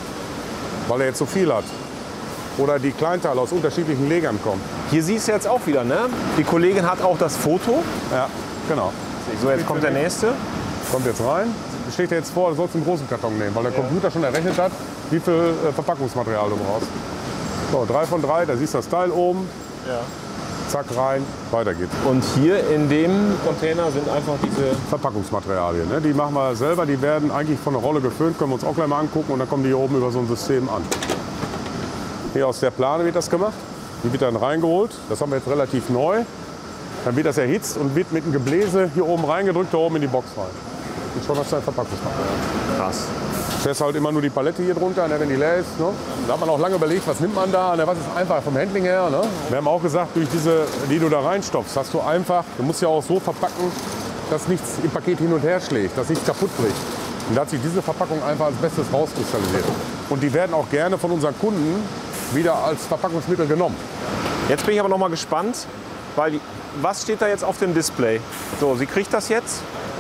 weil er jetzt so viel hat. Oder die Kleinteile aus unterschiedlichen Legern kommen. Hier siehst du jetzt auch wieder, ne? Die Kollegin hat auch das Foto. Ja, genau. So, jetzt kommt der nächste. Kommt jetzt rein. Steht dir jetzt vor, du sollst einen großen Karton nehmen, weil der Computer schon errechnet hat, wie viel äh, Verpackungsmaterial du brauchst. So, drei von drei, da siehst du das Teil oben. Ja. Zack, rein, weiter geht's. Und hier in dem Container sind einfach diese... Verpackungsmaterialien, ne? Die machen wir selber, die werden eigentlich von der Rolle geföhnt, können wir uns auch gleich mal angucken und dann kommen die hier oben über so ein System an. Hier aus der Plane wird das gemacht, die wird dann reingeholt, das haben wir jetzt relativ neu. Dann wird das erhitzt und wird mit einem Gebläse hier oben reingedrückt, da oben in die Box rein. Und schon hast du ein Verpackungsmaterial. Krass. Fährst halt immer nur die Palette hier drunter, ne, wenn die leer ist. Ne? Da hat man auch lange überlegt, was nimmt man da, ne, was ist einfach vom Handling her. Ne? Wir haben auch gesagt, durch diese, die du da reinstopfst, hast du einfach, du musst ja auch so verpacken, dass nichts im Paket hin und her schlägt, dass nichts kaputt bricht. Und da hat sich diese Verpackung einfach als Bestes rauskristallisiert. Und die werden auch gerne von unseren Kunden wieder als Verpackungsmittel genommen. Jetzt bin ich aber noch mal gespannt, weil die, was steht da jetzt auf dem Display? So, sie kriegt das jetzt.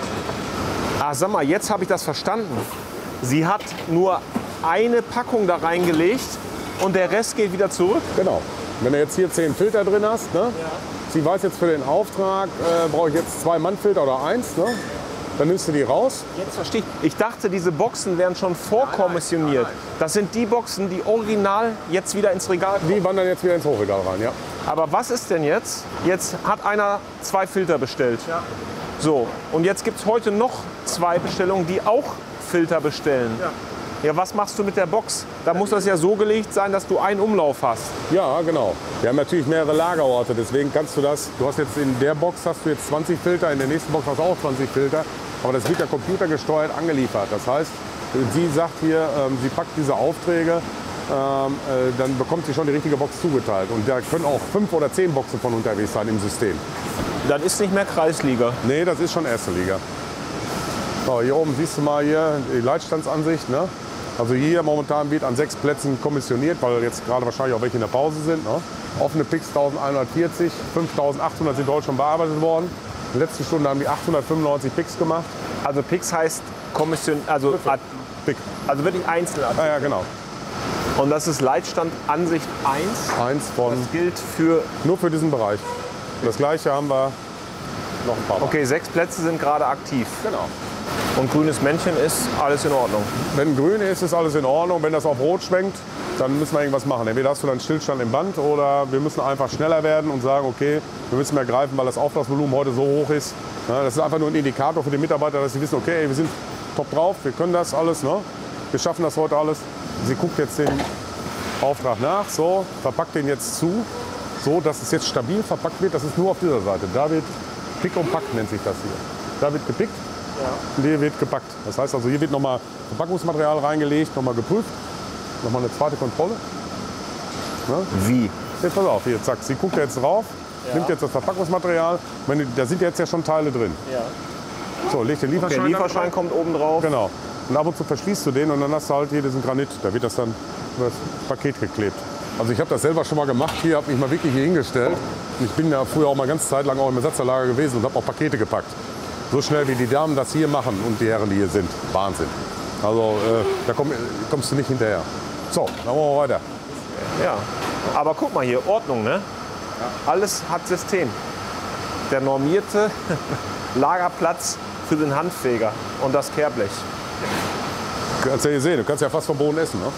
Ah, sag mal, jetzt habe ich das verstanden. Sie hat nur eine Packung da reingelegt und der Rest geht wieder zurück. Genau. Wenn du jetzt hier zehn Filter drin hast, ne? Sie weiß jetzt für den Auftrag, äh, brauche ich jetzt zwei Mannfilter oder eins, ne? Dann nimmst du die raus. Jetzt verstehe ich. Ich dachte, diese Boxen wären schon vorkommissioniert. Das sind die Boxen, die original jetzt wieder ins Regal kommen. Die wandern jetzt wieder ins Hochregal rein, ja. Aber was ist denn jetzt? Jetzt hat einer zwei Filter bestellt. Ja. So, und jetzt gibt es heute noch zwei Bestellungen, die auch Filter bestellen. Ja. Ja, was machst du mit der Box? Da muss das ja so gelegt sein, dass du einen Umlauf hast. Ja, genau. Wir haben natürlich mehrere Lagerorte, deswegen kannst du das, du hast jetzt in der Box hast du jetzt zwanzig Filter, in der nächsten Box hast du auch zwanzig Filter, aber das wird ja computergesteuert angeliefert. Das heißt, sie sagt hier, ähm, sie packt diese Aufträge, ähm, äh, dann bekommt sie schon die richtige Box zugeteilt. Und da können auch fünf oder zehn Boxen von unterwegs sein im System. Das ist nicht mehr Kreisliga. Nee, das ist schon erste Liga. So, hier oben siehst du mal hier die Leitstandsansicht. Ne? Also hier momentan wird an sechs Plätzen kommissioniert, weil jetzt gerade wahrscheinlich auch welche in der Pause sind. Ne? Offene Picks elfhundertvierzig, fünftausendachthundert sind heute schon bearbeitet worden. In der letzten Stunde haben die achthundertfünfundneunzig Picks gemacht. Also Picks heißt Kommission, also, Pick. also wirklich Einzelartikel. Ja, ja, genau. Und das ist Leitstand Ansicht eins. Eins von, Das gilt für, nur für diesen Bereich. Das gleiche haben wir noch ein paar Mal. okay, sechs Plätze sind gerade aktiv. Genau. Und grünes Männchen ist alles in Ordnung. Wenn grün ist, ist alles in Ordnung. Wenn das auf rot schwenkt, dann müssen wir irgendwas machen. Entweder hast du dann Stillstand im Band oder wir müssen einfach schneller werden und sagen, okay, wir müssen mehr greifen, weil das Auftragsvolumen heute so hoch ist. Ja, das ist einfach nur ein Indikator für die Mitarbeiter, dass sie wissen, okay, ey, wir sind top drauf, wir können das alles, ne? Wir schaffen das heute alles. Sie guckt jetzt den Auftrag nach, so, verpackt den jetzt zu, so dass es jetzt stabil verpackt wird. Das ist nur auf dieser Seite. Da wird Pick und Pack nennt sich das hier. Da wird gepickt. Und hier wird gepackt. Das heißt also, hier wird nochmal Verpackungsmaterial reingelegt, nochmal geprüft. Nochmal eine zweite Kontrolle. Ne? Wie? Jetzt pass auf, hier, zack. Sie guckt jetzt drauf, ja. nimmt jetzt das Verpackungsmaterial. Wenn, da sind jetzt ja schon Teile drin. Ja. So, legt den Lieferschein. Der Lieferschein kommt oben drauf. Genau. Und ab und zu verschließt du den und dann hast du halt hier diesen Granit. Da wird das dann über das Paket geklebt. Also ich habe das selber schon mal gemacht. Hier habe ich mal wirklich hier hingestellt. Und ich bin ja früher auch mal ganz Zeit lang auch im Ersatzlager gewesen und habe auch Pakete gepackt. So schnell wie die Damen das hier machen und die Herren, die hier sind. Wahnsinn. Also äh, da komm, kommst du nicht hinterher. So, dann machen wir weiter. Ja. Aber guck mal hier, Ordnung, ne? Alles hat System. Der normierte Lagerplatz für den Handfeger und das Kehrblech. Du kannst ja hier sehen, du kannst ja fast vom Boden essen. Ne?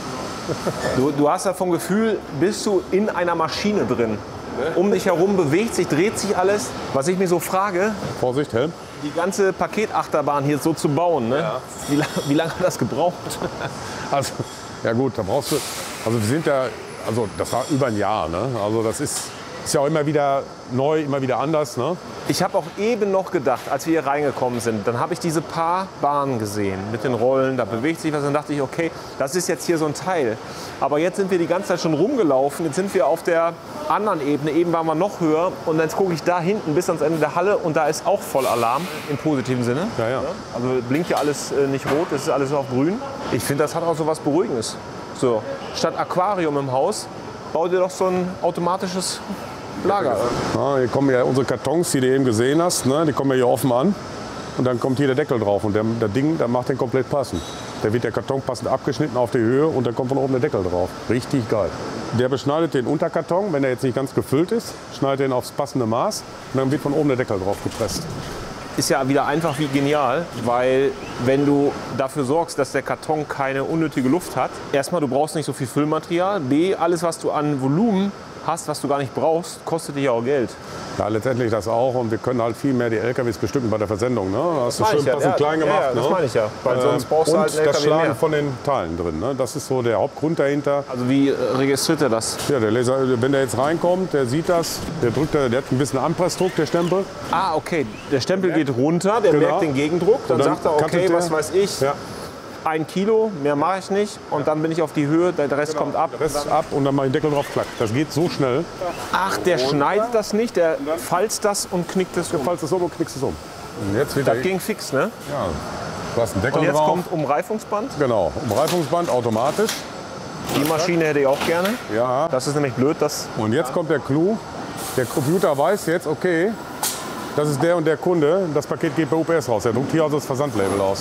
Du, du hast ja vom Gefühl, bist du in einer Maschine drin. Um dich herum bewegt sich, dreht sich alles. Was ich mir so frage, Vorsicht, Helm. die ganze Paketachterbahn hier so zu bauen, ne? Ja. Wie, lang, wie lange hat das gebraucht? Also, ja gut, da brauchst du, also wir sind ja, also das war über ein Jahr, ne? Also das ist, ist ja auch immer wieder neu, immer wieder anders, ne? Ich habe auch eben noch gedacht, als wir hier reingekommen sind, dann habe ich diese paar Bahnen gesehen mit den Rollen, da bewegt sich was, dann dachte ich, okay, das ist jetzt hier so ein Teil. Aber jetzt sind wir die ganze Zeit schon rumgelaufen, jetzt sind wir auf der anderen Ebene, eben waren wir noch höher und jetzt gucke ich da hinten bis ans Ende der Halle und da ist auch voll Alarm, im positiven Sinne. Ja, ja. Also blinkt ja alles äh, nicht rot, es ist alles auf grün. Ich finde, das hat auch so was Beruhigendes. So, statt Aquarium im Haus, bau dir doch so ein automatisches Lager. Ja, hier kommen ja unsere Kartons, die du eben gesehen hast, ne? Die kommen ja hier offen an und dann kommt hier der Deckel drauf und der, der Ding, der macht den komplett passend. Da wird der Karton passend abgeschnitten auf die Höhe und dann kommt von oben der Deckel drauf. Richtig geil. Der beschneidet den Unterkarton, wenn er jetzt nicht ganz gefüllt ist, schneidet den aufs passende Maß und dann wird von oben der Deckel drauf gepresst. Ist ja wieder einfach wie genial, weil wenn du dafür sorgst, dass der Karton keine unnötige Luft hat, erstmal, du brauchst nicht so viel Füllmaterial, B, alles, was du an Volumen hast, was du gar nicht brauchst, kostet dich ja auch Geld. Ja, letztendlich das auch und wir können halt viel mehr die L K Ws bestücken bei der Versendung. Ne? Da hast du schön ja. passend Ja, klein ja, gemacht. ja, das ne? meine ich ja, weil sonst brauchst du und halt einen L K W das Schlagen mehr. von den Teilen drin. Ne? Das ist so der Hauptgrund dahinter. Also wie äh, registriert er das? Ja, der Laser, wenn der jetzt reinkommt, der sieht das, der drückt, der hat ein bisschen Anpressdruck, der Stempel. Ah, okay, der Stempel geht runter, der Genau. merkt den Gegendruck, dann, Und dann sagt er, kanntet okay, der- was weiß ich, Ja. ein Kilo, mehr mache ich nicht und dann bin ich auf die Höhe, der Rest kommt ab. Der Rest ist ab und dann mache ich den Deckel drauf, klack. Das geht so schnell. Ach, der schneidet das nicht, der falzt das und knickt es um. Falls es um und knickst es um. Und jetzt wieder, Das ging fix, ne? ja, du hast einen Deckel Und jetzt drauf. kommt Umreifungsband. Genau, Umreifungsband automatisch. Die Maschine hätte ich auch gerne. Ja. Das ist nämlich blöd, dass Und jetzt kommt der Clou. Der Computer weiß jetzt, okay, das ist der und der Kunde. Das Paket geht bei U P S raus. Er druckt hier also das Versandlabel aus.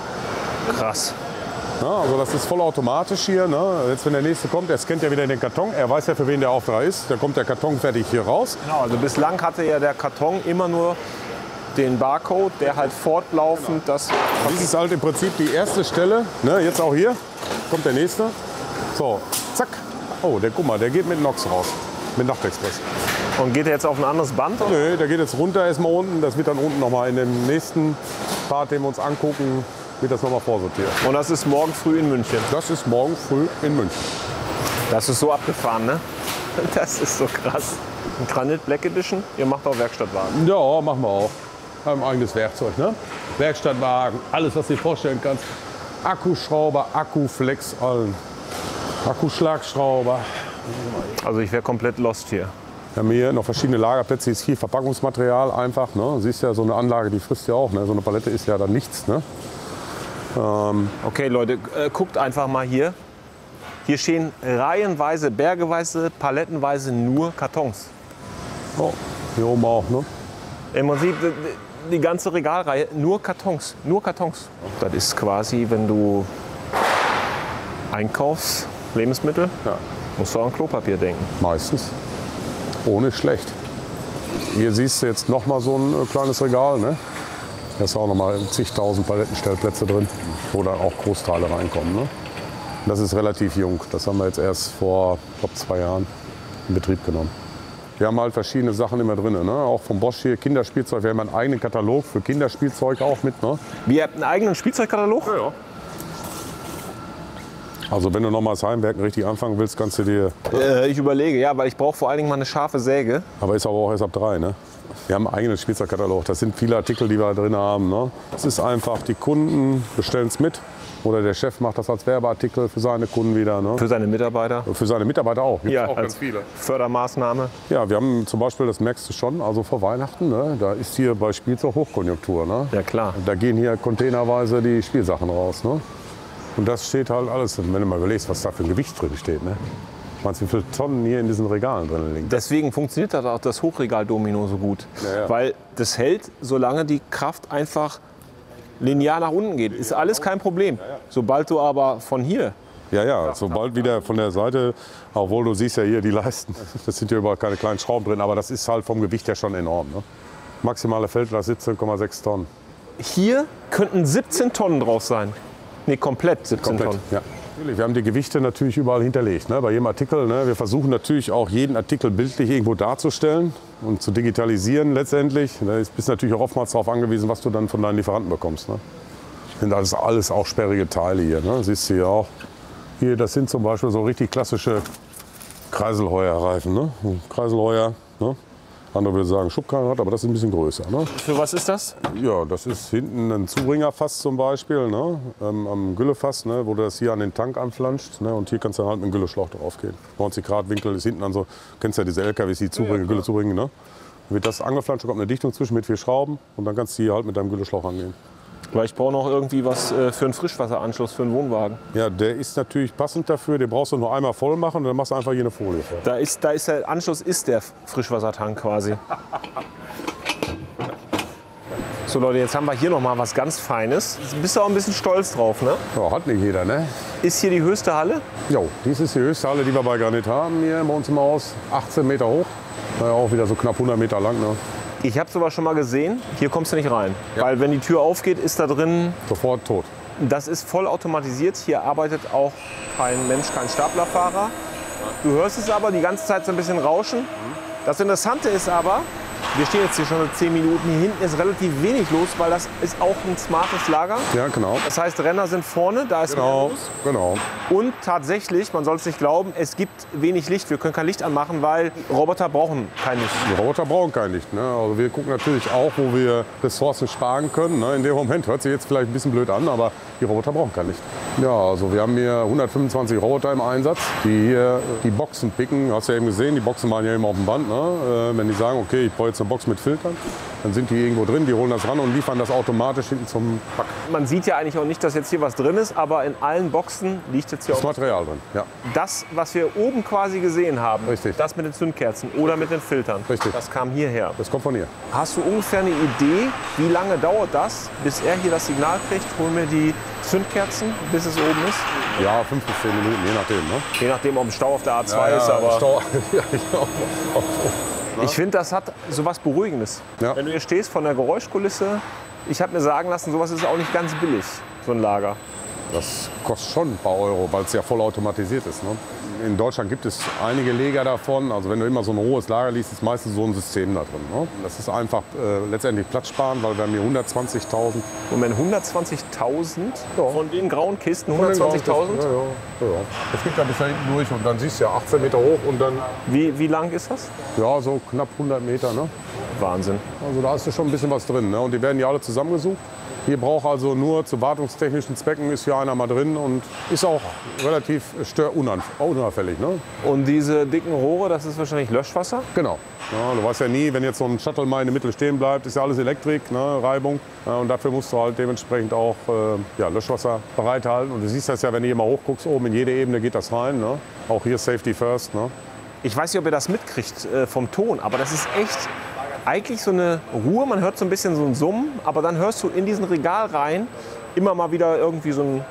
krass. Ja, also das ist vollautomatisch hier. Ne? Jetzt, wenn der nächste kommt, er scannt ja wieder in den Karton. Er weiß ja, für wen der Auftrag ist. Da kommt der Karton fertig hier raus. Genau, also bislang hatte ja der Karton immer nur den Barcode, der halt fortlaufend das. Dies ist halt im Prinzip die erste Stelle. Ne? Jetzt auch hier kommt der nächste. So, zack. Oh, der, guck mal, der geht mit Nox raus. Mit Nachtexpress. Und geht er jetzt auf ein anderes Band? Oder? Nö, der geht jetzt runter erstmal unten. Das wird dann unten nochmal in dem nächsten Part, den wir uns angucken, wird das nochmal vorsortiert. Und das ist morgen früh in München. Das ist morgen früh in München. Das ist so abgefahren, ne? Das ist so krass. Ein Granit Black Edition, ihr macht auch Werkstattwagen. Ja, machen wir auch. Haben ein eigenes Werkzeug, ne? Werkstattwagen, alles, was du dir vorstellen kannst. Akkuschrauber, Akkuflex, allen. Akkuschlagschrauber. Also ich wäre komplett lost hier. Wir haben hier noch verschiedene Lagerplätze, hier ist viel Verpackungsmaterial einfach. Ne? Du siehst ja, so eine Anlage, die frisst ja auch. Ne? So eine Palette ist ja dann nichts. Ne? Ähm, Okay, Leute, äh, guckt einfach mal hier. Hier stehen reihenweise, bergeweise, palettenweise nur Kartons. oh, hier oben auch. Ne? Im Prinzip die, die ganze Regalreihe, nur Kartons, nur Kartons. Das ist quasi, wenn du einkaufst, Lebensmittel? Ja. Musst du auch an Klopapier denken. Meistens. Ohne schlecht. Hier siehst du jetzt noch mal so ein äh, kleines Regal. Ne? Da ist auch noch mal zigtausend Palettenstellplätze drin, wo dann auch Großteile reinkommen. Ne? Das ist relativ jung. Das haben wir jetzt erst vor, ich glaube, zwei Jahren in Betrieb genommen. Wir haben halt verschiedene Sachen immer drin. Ne? Auch von Bosch hier Kinderspielzeug. Wir haben einen eigenen Katalog für Kinderspielzeug auch mit. Ne? Wir habt einen eigenen Spielzeugkatalog? Ja, ja. Also wenn du noch mal das Heimwerken richtig anfangen willst, kannst du dir... Äh, ich überlege, ja, weil ich brauche vor allen Dingen mal eine scharfe Säge. Aber ist aber auch erst ab drei, ne? Wir haben einen eigenen Spielzeugkatalog. Das sind viele Artikel, die wir da drin haben. Ne? Es ist einfach, die Kunden bestellen es mit. Oder der Chef macht das als Werbeartikel für seine Kunden wieder. Ne? Für seine Mitarbeiter? Für seine Mitarbeiter auch. Gibt's Ja, auch als ganz viele. Fördermaßnahme. Ja, wir haben zum Beispiel, das merkst du schon, also vor Weihnachten, ne? Da ist hier bei Spielzeug Hochkonjunktur. Ne? Ja, klar. Da gehen hier containerweise die Spielsachen raus. Ne? Und das steht halt alles, wenn du mal überlegst, was da für ein Gewicht drin steht. Ne? Meinst du, wie viele Tonnen hier in diesen Regalen drin liegen? Deswegen funktioniert das auch das Hochregal-Domino so gut. Ja, ja. Weil das hält, solange die Kraft einfach linear nach unten geht. Ist alles kein Problem. Sobald du aber von hier... Ja, ja, sobald wieder von der Seite, obwohl du siehst ja hier die Leisten, das sind ja überall keine kleinen Schrauben drin, aber das ist halt vom Gewicht her schon enorm. Ne? Maximale Feldlast siebzehn Komma sechs Tonnen. Hier könnten siebzehn Tonnen drauf sein. Nee, komplett siebzehn Komplett, Tonnen. ja. Wir haben die Gewichte natürlich überall hinterlegt, ne? Bei jedem Artikel. Ne? Wir versuchen natürlich auch jeden Artikel bildlich irgendwo darzustellen und zu digitalisieren letztendlich. Da bist du natürlich auch oftmals darauf angewiesen, was du dann von deinen Lieferanten bekommst. Ne? Das sind alles, alles auch sperrige Teile hier. Ne? Siehst du hier auch. Hier, das sind zum Beispiel so richtig klassische Kreiselheuerreifen. Ne? Kreiselheuer. Ne? Andere würde sagen Schubkarrenrad, aber das ist ein bisschen größer. Ne? Für was ist das? Ja, das ist hinten ein Zubringerfass zum Beispiel, ne? ähm, am Güllefass, ne? Wo du das hier an den Tank anflanscht. Ne? Und hier kannst du halt mit einem Gülleschlauch drauf gehen. neunzig Grad Winkel ist hinten an so, kennst ja diese L K Ws, die zubringen, ja, Gülle zubringen. Ne? Dann wird das angeflanscht, da kommt eine Dichtung zwischen mit vier Schrauben und dann kannst du hier halt mit deinem Gülleschlauch angehen. Weil ich brauche noch irgendwie was äh, für einen Frischwasseranschluss für einen Wohnwagen. Ja, der ist natürlich passend dafür. Den brauchst du nur einmal voll machen und dann machst du einfach hier eine Folie vor. Da ist, da ist der Anschluss ist der Frischwassertank quasi. So Leute, jetzt haben wir hier noch mal was ganz Feines. Bist du auch ein bisschen stolz drauf, ne? Ja, hat nicht jeder, ne? Ist hier die höchste Halle? Jo, dies ist die höchste Halle, die wir bei Granit haben hier bei uns im Haus. achtzehn Meter hoch, ja, auch wieder so knapp hundert Meter lang. Ne? Ich habe sowas schon mal gesehen. Hier kommst du nicht rein. Ja. Weil wenn die Tür aufgeht, ist da drin... Sofort tot. Das ist voll automatisiert. Hier arbeitet auch kein Mensch, kein Staplerfahrer. Du hörst es aber die ganze Zeit so ein bisschen rauschen. Das Interessante ist aber, wir stehen jetzt hier schon seit zehn Minuten. Hier hinten ist relativ wenig los, weil das ist auch ein smartes Lager. Ja, genau. Das heißt, Renner sind vorne, da ist Genau, mehr los. genau. Und tatsächlich, man soll es nicht glauben, es gibt wenig Licht. Wir können kein Licht anmachen, weil Roboter brauchen kein Licht. Die Roboter brauchen kein Licht. Ne? Also wir gucken natürlich auch, wo wir Ressourcen sparen können. Ne? In dem Moment hört sich jetzt vielleicht ein bisschen blöd an, aber die Roboter brauchen kein Licht. Ja, also wir haben hier hundertfünfundzwanzig Roboter im Einsatz, die hier die Boxen picken. Hast du ja eben gesehen, die Boxen waren ja immer auf dem Band. Ne? Wenn die sagen, okay, ich brauche jetzt eine Box mit Filtern, dann sind die irgendwo drin, die holen das ran und liefern das automatisch hinten zum Pack. Man sieht ja eigentlich auch nicht, dass jetzt hier was drin ist, aber in allen Boxen liegt jetzt hier Das auch Material drin, ja. das, was wir oben quasi gesehen haben. Richtig. Das mit den Zündkerzen oder mit den Filtern. Richtig. Das kam hierher. Das kommt von hier. Hast du ungefähr eine Idee, wie lange dauert das, bis er hier das Signal kriegt, hol mir die Zündkerzen, bis es oben ist? Ja, fünf bis zehn Minuten, je nachdem. Ne? Je nachdem, ob ein Stau auf der A zwei ist, aber Stau, ja, genau. ich finde, das hat so was Beruhigendes. Ja. Wenn du hier stehst von der Geräuschkulisse, ich habe mir sagen lassen, sowas ist auch nicht ganz billig, so ein Lager. Das kostet schon ein paar Euro, weil es ja voll automatisiert ist. Ne? In Deutschland gibt es einige Leger davon. Also wenn du immer so ein hohes Lager liest, ist meistens so ein System da drin. Ne? Das ist einfach äh, letztendlich Platz sparen, weil wir haben hier hundertzwanzigtausend. Moment, hundertzwanzigtausend Ja. von den grauen Kisten, hundertzwanzigtausend? Ja, ja, ja. Das geht ja bis da hinten durch und dann siehst du ja achtzehn Meter hoch und dann Wie, wie lang ist das? ja, so knapp hundert Meter. Ne? Wahnsinn. Also da ist ja schon ein bisschen was drin. Ne? Und die werden ja alle zusammengesucht. Hier braucht also nur zu wartungstechnischen Zwecken ist hier einer mal drin und ist auch relativ störunauffällig. Ne? Und diese dicken Rohre, das ist wahrscheinlich Löschwasser? Genau. Ja, du weißt ja nie, wenn jetzt so ein Shuttle mal in der Mitte stehen bleibt, ist ja alles Elektrik, ne, Reibung. Ja, und dafür musst du halt dementsprechend auch äh, ja, Löschwasser bereithalten. Und du siehst das ja, wenn du hier mal hochguckst, oben in jede Ebene geht das rein. Ne? Auch hier Safety First. Ne? Ich weiß nicht, ob ihr das mitkriegt äh, vom Ton, aber das ist echt eigentlich so eine Ruhe. Man hört so ein bisschen so ein Summen, aber dann hörst du in diesen Regal rein immer mal wieder irgendwie so ein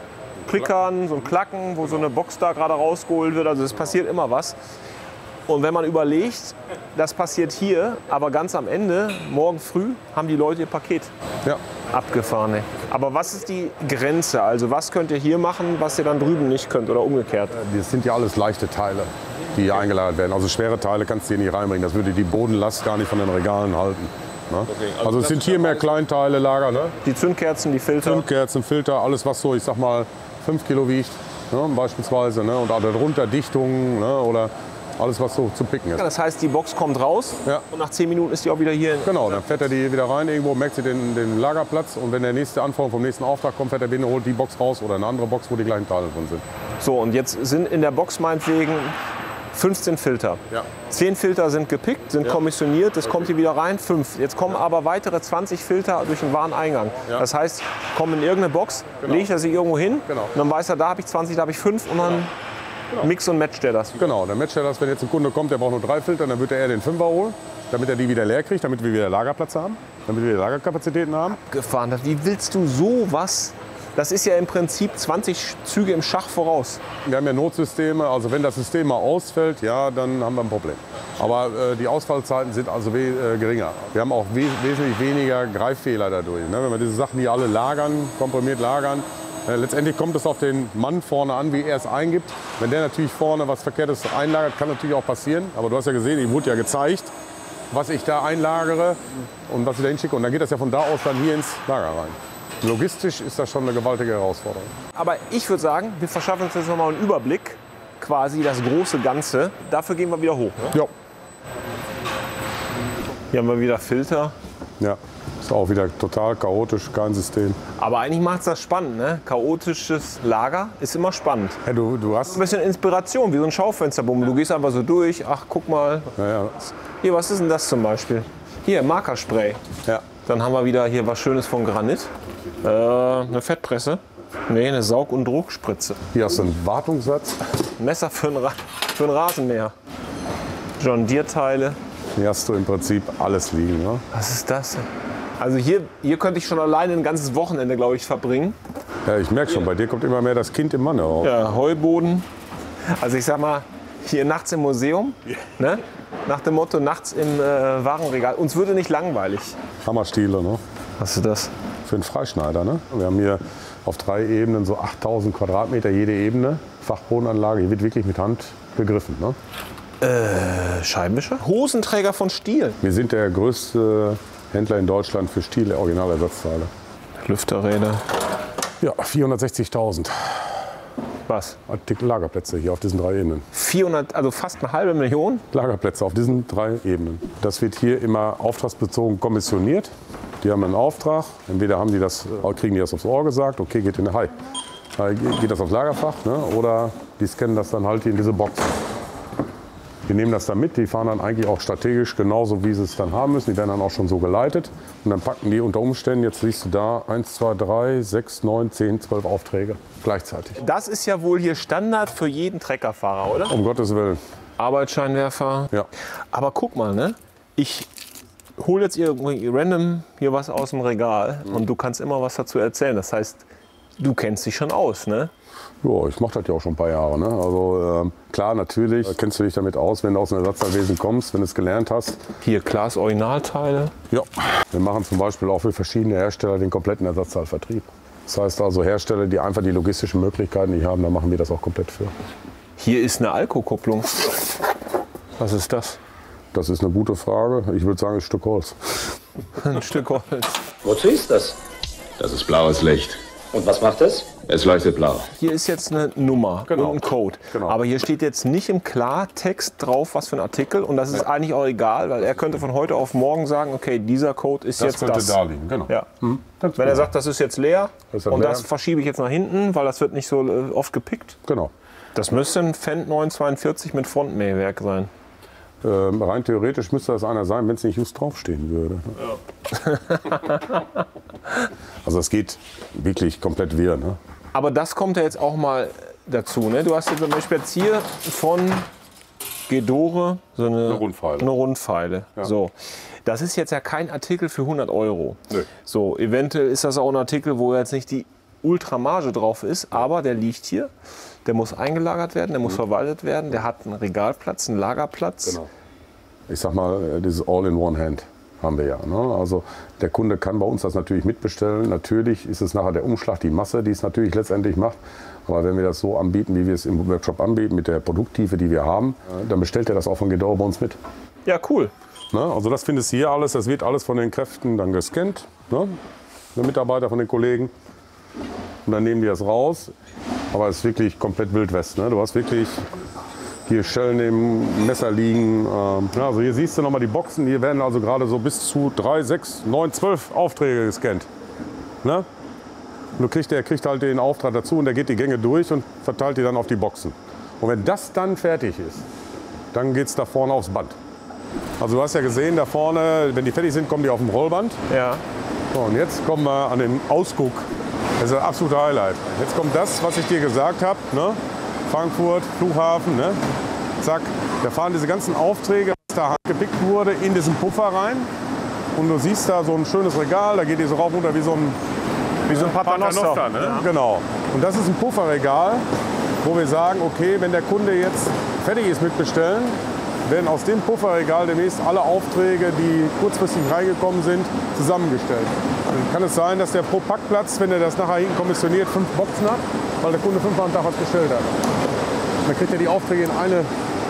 Klickern, so ein Klacken, wo so eine Box da gerade rausgeholt wird. Also es passiert immer was. Und wenn man überlegt, das passiert hier, aber ganz am Ende, morgen früh, haben die Leute ihr Paket Ja. abgefahren. Ey. Aber was ist die Grenze? Also was könnt ihr hier machen, was ihr dann drüben nicht könnt oder umgekehrt? Das sind ja alles leichte Teile, die hier eingelagert werden. Also schwere Teile kannst du hier nicht reinbringen. Das würde die Bodenlast gar nicht von den Regalen halten. Ne? also Also es sind hier mehr Kleinteile, Lager. Ne? Die Zündkerzen, die Filter. Zündkerzen, Filter, alles was so, ich sag mal, fünf Kilo wiegt, ne? Beispielsweise. Ne? Und auch darunter Dichtungen, ne? Oder alles was so zu picken ist. Das heißt, die Box kommt raus Ja. und nach zehn Minuten ist die auch wieder hier. Genau, dann fährt er die wieder rein irgendwo, merkt sie den, den Lagerplatz und wenn der nächste Anforderung vom nächsten Auftrag kommt, fährt er wieder, holt die Box raus oder eine andere Box, wo die gleichen Teile drin sind. So, und jetzt sind in der Box meinetwegen fünfzehn Filter. Ja. zehn Filter sind gepickt, sind kommissioniert, das kommt hier wieder rein, fünf. Jetzt kommen aber weitere zwanzig Filter durch den Wareneingang. Ja. Das heißt, kommen in irgendeine Box, Genau. legt er sie irgendwo hin Genau. und dann weiß er, da habe ich zwanzig, da habe ich fünf und dann mix und matcht er das. Genau, dann matcht er das, wenn jetzt ein Kunde kommt, der braucht nur drei Filter, dann wird er den Fünfer holen, damit er die wieder leer kriegt, damit wir wieder Lagerplatz haben, damit wir wieder Lagerkapazitäten haben. Gefahren. Wie willst du sowas? Das ist ja im Prinzip zwanzig Züge im Schach voraus. Wir haben ja Notsysteme, also wenn das System mal ausfällt, ja, dann haben wir ein Problem. Aber äh, die Ausfallzeiten sind also we äh, geringer. Wir haben auch we wesentlich weniger Greiffehler dadurch. Ne? Wenn wir diese Sachen hier alle lagern, komprimiert lagern, äh, letztendlich kommt es auf den Mann vorne an, wie er es eingibt. Wenn der natürlich vorne was Verkehrtes einlagert, kann natürlich auch passieren. Aber du hast ja gesehen, ich wurde ja gezeigt, was ich da einlagere und was ich da hinschicke. Und dann geht das ja von da aus dann hier ins Lager rein. Logistisch ist das schon eine gewaltige Herausforderung. Aber ich würde sagen, wir verschaffen uns jetzt noch mal einen Überblick, quasi das große Ganze. Dafür gehen wir wieder hoch. Ne? Ja. Hier haben wir wieder Filter. Ja, ist auch wieder total chaotisch, kein System. Aber eigentlich macht es das spannend. Ne? Chaotisches Lager ist immer spannend. Ja, du, du hast, Ein bisschen Inspiration, wie so ein Schaufensterbumm. Du gehst einfach so durch. Ach, guck mal. ja, ja, Hier, was ist denn das zum Beispiel? Hier, Markerspray. ja. Dann haben wir wieder hier was Schönes von Granit. Äh, eine Fettpresse. Nee, eine Saug- und Druckspritze. Hier hast du einen Wartungssatz. Ein Messer für einen, Ra für einen Rasenmäher. John Deere-Teile. Hier hast du im Prinzip alles liegen. Ne? Was ist das denn? Also hier, hier könnte ich schon alleine ein ganzes Wochenende, glaube ich, verbringen. Ja, ich merke schon, bei dir kommt immer mehr das Kind im Mann heraus. Ja, Heuboden. Also ich sag mal, hier nachts im Museum, ne? Nach dem Motto, nachts im äh, Warenregal. Uns würde nicht langweilig. Hammerstiele, ne? Was ist das? Für einen Freischneider. Ne? Wir haben hier auf drei Ebenen so achttausend Quadratmeter jede Ebene. Fachbodenanlage, hier wird wirklich mit Hand gegriffen. Ne? Äh, Scheibenwischer? Hosenträger von Stiel. Wir sind der größte Händler in Deutschland für Stiele, Originalersatzteile. Lüfterräder. Ja, vierhundertsechzigtausend Was? Artikel Lagerplätze hier auf diesen drei Ebenen. vierhundert, also fast eine halbe Million. Lagerplätze auf diesen drei Ebenen. Das wird hier immer auftragsbezogen kommissioniert. Die haben einen Auftrag. Entweder haben die das, kriegen die das aufs Ohr gesagt, okay, geht in den Hai. Geht das aufs Lagerfach, ne? Oder die scannen das dann halt hier in diese Box. Die nehmen das dann mit, die fahren dann eigentlich auch strategisch genauso, wie sie es dann haben müssen. Die werden dann auch schon so geleitet. Und dann packen die unter Umständen, jetzt siehst du da, eins, zwei, drei, sechs, neun, zehn, zwölf Aufträge gleichzeitig. Das ist ja wohl hier Standard für jeden Treckerfahrer, oder? Um Gottes Willen. Arbeitsscheinwerfer. Ja. Aber guck mal, ne? Ich hole jetzt irgendwie random hier was aus dem Regal und du kannst immer was dazu erzählen. Das heißt, du kennst dich schon aus, ne? Ja, ich mache das ja auch schon ein paar Jahre. Ne? Also ähm, klar, natürlich kennst du dich damit aus, wenn du aus dem Ersatzteilwesen kommst, wenn du es gelernt hast. Hier Klaas Originalteile. Ja, wir machen zum Beispiel auch für verschiedene Hersteller den kompletten Ersatzteilvertrieb. Das heißt also Hersteller, die einfach die logistischen Möglichkeiten nicht haben, da machen wir das auch komplett für. Hier ist eine Alko-Kupplung. Was ist das? Das ist eine gute Frage. Ich würde sagen, ein Stück Holz. Ein Stück Holz. Wozu ist das? Das ist blaues Licht. Und was macht es? Es leuchtet blau. Hier ist jetzt eine Nummer Genau. und ein Code. Genau. Aber hier steht jetzt nicht im Klartext drauf, was für ein Artikel. Und das ist eigentlich auch egal, weil er könnte von heute auf morgen sagen, okay, dieser Code ist Das jetzt könnte das. da liegen, genau. Ja. Hm, ganz Wenn er genau. sagt, das ist jetzt leer Das ist ja und leer. das verschiebe ich jetzt nach hinten, weil das wird nicht so äh, oft gepickt. Genau. Das müsste ein Fendt neunhundertzweiundvierzig mit Frontmähwerk sein. Ähm, rein theoretisch müsste das einer sein, wenn es nicht just draufstehen würde. Ja. Also es geht wirklich komplett wirr. Ne? Aber das kommt ja jetzt auch mal dazu. Ne? Du hast jetzt zum Beispiel jetzt hier von Gedore so eine, Eine Rundpfeile. Eine Rundpfeile. Ja. So. Das ist jetzt ja kein Artikel für hundert Euro. Nö. So, eventuell ist das auch ein Artikel, wo jetzt nicht die Ultramarge drauf ist, aber der liegt hier, der muss eingelagert werden, der muss mhm. verwaltet werden, der hat einen Regalplatz, einen Lagerplatz. Genau. Ich sag mal, dieses All-in-One-Hand haben wir ja. Ne? Also der Kunde kann bei uns das natürlich mitbestellen. Natürlich ist es nachher der Umschlag, die Masse, die es natürlich letztendlich macht. Aber wenn wir das so anbieten, wie wir es im Workshop anbieten, mit der Produkttiefe, die wir haben, dann bestellt er das auch von Gedauer bei uns mit. Ja, cool. Ne? Also das findest du hier alles, das wird alles von den Kräften dann gescannt, ne? Der Mitarbeiter von den Kollegen. Und dann nehmen die das raus. Aber es ist wirklich komplett Wildwest. Ne? Du hast wirklich hier Schellen im Messer liegen. Ähm, ja, also hier siehst du nochmal die Boxen. Hier werden also gerade so bis zu drei, sechs, neun, zwölf Aufträge gescannt. Ne? Und du kriegst, der kriegt halt den Auftrag dazu und der geht die Gänge durch und verteilt die dann auf die Boxen. Und wenn das dann fertig ist, dann geht es da vorne aufs Band. Also du hast ja gesehen, da vorne, wenn die fertig sind, kommen die auf dem Rollband. Ja. So, und jetzt kommen wir an den Ausguck. Das ist ein absoluter Highlight. Jetzt kommt das, was ich dir gesagt habe. Ne? Frankfurt, Flughafen. Ne? Zack, da fahren diese ganzen Aufträge, was da gepickt wurde, in diesen Puffer rein. Und du siehst da so ein schönes Regal, da geht die so rauf runter wie so ein, wie so ein Paternoster. Paternoster, ne? Ja. Genau. Und das ist ein Pufferregal, wo wir sagen, okay, wenn der Kunde jetzt fertig ist mit Bestellen, werden aus dem Pufferregal demnächst alle Aufträge, die kurzfristig reingekommen sind, zusammengestellt. Dann kann es sein, dass der pro Packplatz, wenn er das nachher hinten kommissioniert, fünf Boxen hat, weil der Kunde fünfmal am Tag was bestellt hat. Dann kriegt er die Aufträge in, eine,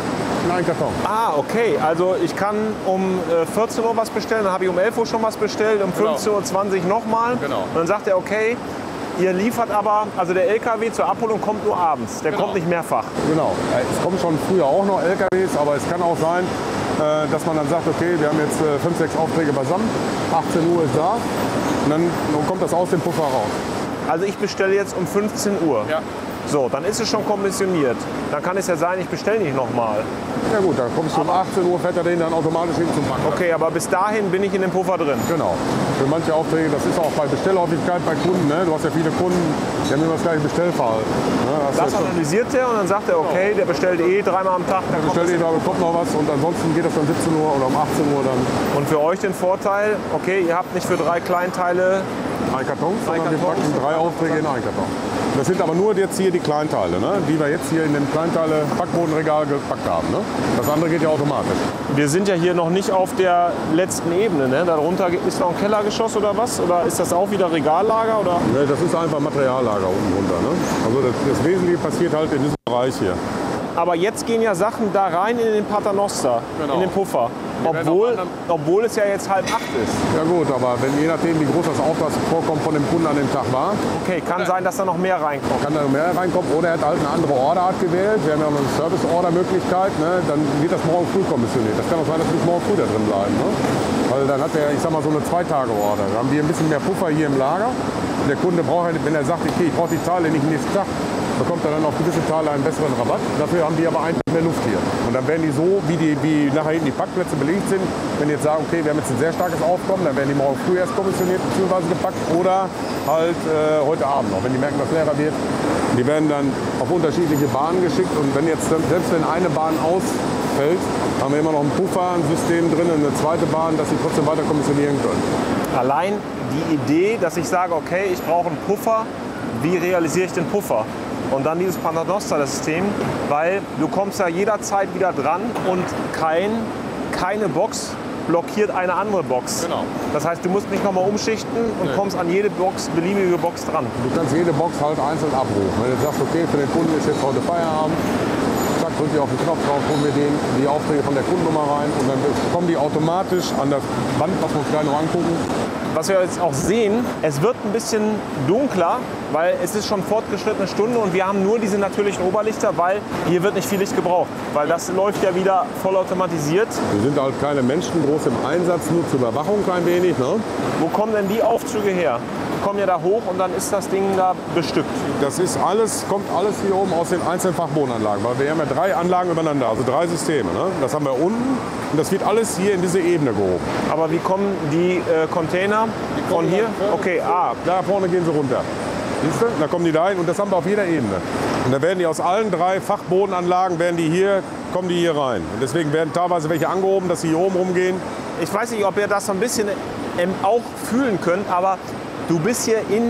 in einen Karton. Ah, okay. Also ich kann um vierzehn Uhr was bestellen, dann habe ich um elf Uhr schon was bestellt, um Genau. fünfzehn Uhr zwanzig nochmal. Genau. Und dann sagt er, okay, ihr liefert aber, also der L K W zur Abholung kommt nur abends, der Genau. kommt nicht mehrfach. Genau. Es kommen schon früher auch noch L K Ws, aber es kann auch sein, dass man dann sagt, okay, wir haben jetzt fünf, sechs Aufträge beisammen, achtzehn Uhr ist da und dann kommt das aus dem Puffer raus. Also ich bestelle jetzt um fünfzehn Uhr. Ja. So, dann ist es schon kommissioniert. Dann kann es ja sein, ich bestelle nicht nochmal. Ja gut, dann kommst du um achtzehn Uhr, fährt er den dann automatisch hin zum Packen. Okay, aber bis dahin bin ich in dem Puffer drin. Genau. Für manche Aufträge, das ist auch bei Bestellhäufigkeit bei Kunden. Ne? Du hast ja viele Kunden, die haben immer das gleiche Bestellverhalten. Ne? Das ja analysiert er und dann sagt er, okay, der bestellt eh dreimal am Tag. Dann bestellt eh, da kommt noch was und ansonsten geht das dann siebzehn Uhr oder um achtzehn Uhr dann. Und für euch den Vorteil, okay, ihr habt nicht für drei Kleinteile drei Kartons, drei sondern wir Kartons, packen drei Aufträge in einen Karton. Das sind aber nur jetzt hier die Kleinteile, ne? Die wir jetzt hier in dem Kleinteile-Backbodenregal gepackt haben. Ne? Das andere geht ja automatisch. Wir sind ja hier noch nicht auf der letzten Ebene. Ne? Darunter ist noch ein Kellergeschoss oder was? Oder ist das auch wieder Regallager? Oder? Ne, das ist einfach Materiallager unten runter. Ne? Also das, das Wesentliche passiert halt in diesem Bereich hier. Aber jetzt gehen ja Sachen da rein in den Paternoster, Genau. in den Puffer. Obwohl, obwohl es ja jetzt halb acht ist. Ja gut, aber wenn je nachdem, wie groß das Auftragsvorkommen von dem Kunden an dem Tag war, Okay, kann sein, dass da noch mehr reinkommt. kann da noch mehr reinkommen. Oder er hat halt eine andere Orderart gewählt. Wir haben ja auch eine Service-Order-Möglichkeit. Ne? Dann wird das morgen früh kommissioniert. Das kann auch sein, dass wir bis morgen früh da drin bleiben. Ne? Weil dann hat er, ich sag mal, so eine Zwei-Tage-Order. Da haben wir ein bisschen mehr Puffer hier im Lager. Und der Kunde braucht, wenn er sagt, okay, ich brauche die Teile nicht nächsten Tag, bekommt er dann auf gewisse Teile einen besseren Rabatt. Dafür haben die aber einen Tag mehr Luft hier. Und dann werden die so, wie, die, wie nachher hinten die Packplätze belegt sind, wenn die jetzt sagen, okay, wir haben jetzt ein sehr starkes Aufkommen, dann werden die morgen früh erst kommissioniert bzw. gepackt oder halt äh, heute Abend noch, wenn die merken, dass leerer wird. Die werden dann auf unterschiedliche Bahnen geschickt und wenn jetzt, selbst wenn eine Bahn ausfällt, haben wir immer noch ein Puffer, ein System drin, eine zweite Bahn, dass sie trotzdem weiter kommissionieren können. Allein die Idee, dass ich sage, okay, ich brauche einen Puffer, wie realisiere ich den Puffer? Und dann dieses Paternoster-System, weil du kommst ja jederzeit wieder dran und kein, keine Box blockiert eine andere Box. Genau. Das heißt, du musst nicht nochmal umschichten und Nee. kommst an jede Box, beliebige Box dran. Du kannst jede Box halt einzeln abrufen. Wenn du sagst, okay, für den Kunden ist jetzt heute Feierabend, zack, drück ich auf den Knopf drauf, holen wir den, die Aufträge von der Kundennummer rein und dann kommen die automatisch an das Band, was wir uns gleich noch angucken. Was wir jetzt auch sehen, es wird ein bisschen dunkler, weil es ist schon fortgeschrittene Stunde und wir haben nur diese natürlichen Oberlichter, weil hier wird nicht viel Licht gebraucht, weil das läuft ja wieder vollautomatisiert. Wir sind halt keine Menschen groß im Einsatz, nur zur Überwachung klein wenig. Ne? Wo kommen denn die Aufzüge her? Die kommen ja da hoch und dann ist das Ding da bestückt. Das ist alles, kommt alles hier oben aus den einzelnen Fachbodenanlagen, weil wir haben ja drei Anlagen übereinander, also drei Systeme. Ne? Das haben wir unten und das wird alles hier in diese Ebene gehoben. Aber wie kommen die äh, Container von hier? Okay, ah, Da vorne gehen sie runter. Siehst du? Da kommen die da hin und das haben wir auf jeder Ebene. Und da werden die aus allen drei Fachbodenanlagen, werden die hier, kommen die hier rein. Und deswegen werden teilweise welche angehoben, dass sie hier oben rumgehen. ich weiß nicht, ob ihr das so ein bisschen ähm, auch fühlen könnt, aber du bist hier in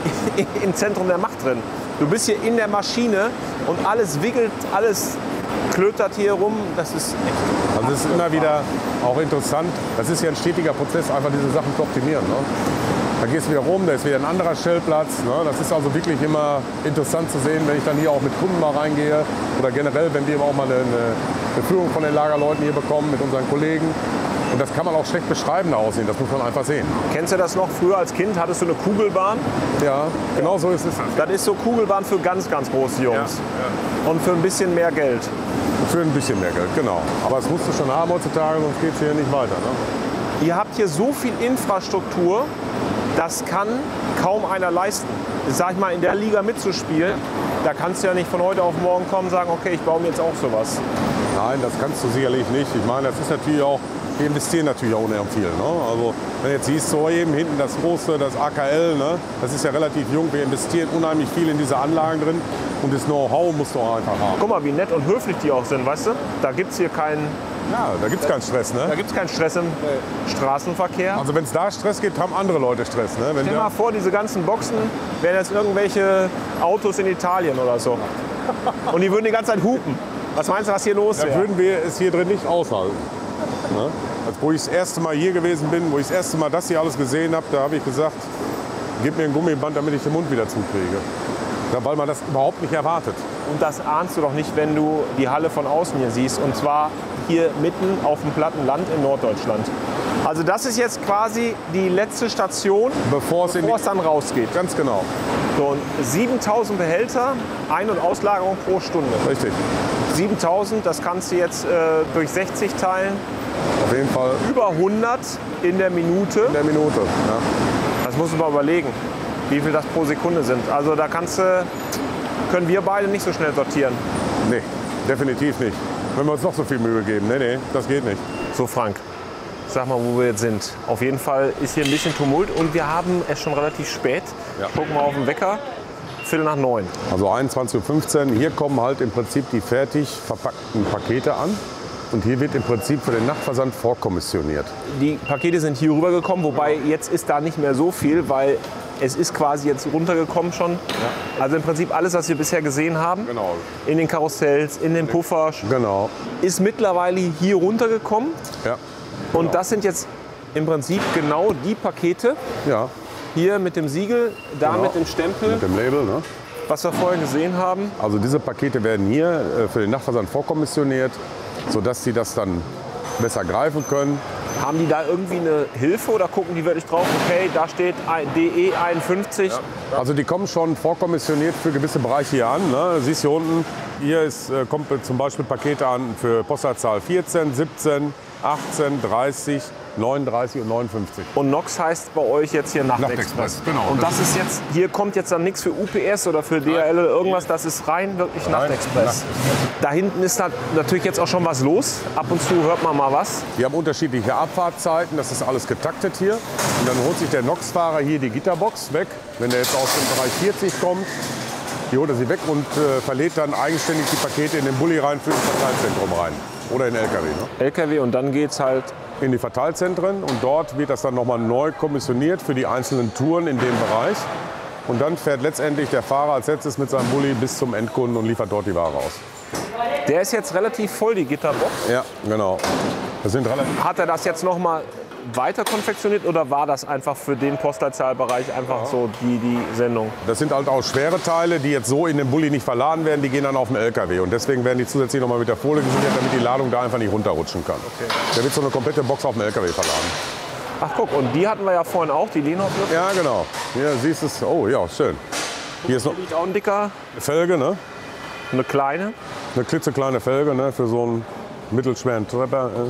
im Zentrum der Macht drin. Du bist hier in der Maschine und alles wickelt, alles klötert hier rum. Das ist echt. Also es ist immer wieder auch interessant. Das ist ja ein stetiger Prozess, einfach diese Sachen zu optimieren. Ne? Da gehst du wieder rum, da ist wieder ein anderer Stellplatz. Ne? Das ist also wirklich immer interessant zu sehen, wenn ich dann hier auch mit Kunden mal reingehe. Oder generell, wenn wir auch mal eine, eine Führung von den Lagerleuten hier bekommen mit unseren Kollegen. Und das kann man auch schlecht beschreiben, da aussehen. Das muss man einfach sehen. Kennst du das noch? Früher als Kind hattest du eine Kugelbahn. Ja, genau so ist es. Das ist so Kugelbahn für ganz, ganz große Jungs. Ja, ja. Und für ein bisschen mehr Geld. Für ein bisschen mehr Geld, genau. Aber es musst du schon haben heutzutage, sonst geht es hier nicht weiter. Ne? Ihr habt hier so viel Infrastruktur, das kann kaum einer leisten. Sag ich mal, in der Liga mitzuspielen, da kannst du ja nicht von heute auf morgen kommen und sagen, okay, ich baue mir jetzt auch sowas. Nein, das kannst du sicherlich nicht. Ich meine, das ist natürlich auch, wir investieren natürlich auch unheimlich viel. Ne? Also wenn du jetzt siehst, so eben hinten das große, das A K L, ne? Das ist ja relativ jung. Wir investieren unheimlich viel in diese Anlagen drin und das Know-how musst du auch einfach haben. Guck mal, wie nett und höflich die auch sind, weißt du? Da gibt es hier keinen... Ja, da gibt es keinen Stress, ne? Da gibt es keinen Stress im Straßenverkehr. Also wenn es da Stress gibt, haben andere Leute Stress, ne? Wenn Stell dir mal vor, diese ganzen Boxen wären jetzt irgendwelche Autos in Italien oder so. Und die würden die ganze Zeit hupen. Was meinst du, was hier los wäre? Da würden wir es hier drin nicht aushalten. Ne? Als wo ich das erste Mal hier gewesen bin, wo ich das erste Mal das hier alles gesehen habe, da habe ich gesagt, gib mir ein Gummiband, damit ich den Mund wieder zukriege. Ja, weil man das überhaupt nicht erwartet. Und das ahnst du doch nicht, wenn du die Halle von außen hier siehst. Und zwar hier mitten auf dem platten Land in Norddeutschland. Also das ist jetzt quasi die letzte Station, bevor es, bevor es dann rausgeht. Ganz genau. So, und siebentausend Behälter, Ein- und Auslagerung pro Stunde. Richtig. siebentausend, das kannst du jetzt äh, durch sechzig teilen. Auf jeden Fall. Über hundert in der Minute. In der Minute, ja. Das musst du mal überlegen, wie viel das pro Sekunde sind. Also da kannst du, können wir beide nicht so schnell sortieren. Nee, definitiv nicht. Wenn wir uns noch so viel Mühe geben. Nee, nee, das geht nicht. So, Frank, sag mal, wo wir jetzt sind. Auf jeden Fall ist hier ein bisschen Tumult und wir haben es schon relativ spät. Ja. Gucken wir auf den Wecker. Viertel nach neun. Also einundzwanzig Uhr fünfzehn. Hier kommen halt im Prinzip die fertig verpackten Pakete an. Und hier wird im Prinzip für den Nachtversand vorkommissioniert. Die Pakete sind hier rübergekommen, wobei jetzt ist da nicht mehr so viel, weil es ist quasi jetzt runtergekommen schon. Ja. Also im Prinzip alles, was wir bisher gesehen haben, genau. In den Karussells, in den Puffer, genau. Ist mittlerweile hier runtergekommen. Ja. Und Genau. Das sind jetzt im Prinzip genau die Pakete. Ja. Hier mit dem Siegel, da Genau. mit dem Stempel, Mit dem Label, ne? was wir vorher gesehen haben. Also diese Pakete werden hier äh, für den Nachtversand vorkommissioniert, sodass sie das dann besser greifen können. Haben die da irgendwie eine Hilfe oder gucken die wirklich drauf, okay, da steht D E einundfünfzig? Ja. Also die kommen schon vorkommissioniert für gewisse Bereiche hier an. Ne? Siehst hier unten, hier ist, äh, kommt zum Beispiel Pakete an für Postleitzahl vierzehn, siebzehn, achtzehn, dreißig, neununddreißig und neunundfünfzig. Und Nox heißt bei euch jetzt hier Nachtexpress. Nachtexpress, genau. Und das ist jetzt, hier kommt jetzt dann nichts für U P S oder für D H L oder irgendwas, das ist rein wirklich Rein Nachtexpress. Nachtexpress. Da hinten ist da natürlich jetzt auch schon was los. Ab und zu hört man mal was. Wir haben unterschiedliche Abfahrtzeiten, das ist alles getaktet hier. Und dann holt sich der Nox-Fahrer hier die Gitterbox weg. Wenn der jetzt aus dem Bereich vierzig kommt, die holt er sie weg und äh, verlädt dann eigenständig die Pakete in den Bulli rein für das Verteilzentrum rein. Oder in den L K W. Ne? L K W und dann geht's halt in die Verteilzentren und dort wird das dann nochmal neu kommissioniert für die einzelnen Touren in dem Bereich. Und dann fährt letztendlich der Fahrer als letztes mit seinem Bulli bis zum Endkunden und liefert dort die Ware aus. Der ist jetzt relativ voll, die Gitterbox. Ja, genau. Das sind relativ Hat er das jetzt noch mal weiter konfektioniert oder war das einfach für den Postleitzahlbereich einfach ja. so die, die Sendung? Das sind halt auch schwere Teile, die jetzt so in den Bulli nicht verladen werden, die gehen dann auf den L K W. Und deswegen werden die zusätzlich noch mal mit der Folie gesoliert, damit die Ladung da einfach nicht runterrutschen kann. Okay. Da wird so eine komplette Box auf dem L K W verladen. Ach guck, und die hatten wir ja vorhin auch, die Lenot-Lüfter. Ja, genau. Hier siehst du es. Oh ja, schön. Hier ist noch hier liegt auch ein dicker. Felge, ne? Eine kleine. Eine klitzekleine Felge, ne? Für so einen mittelschweren Trepper. Äh.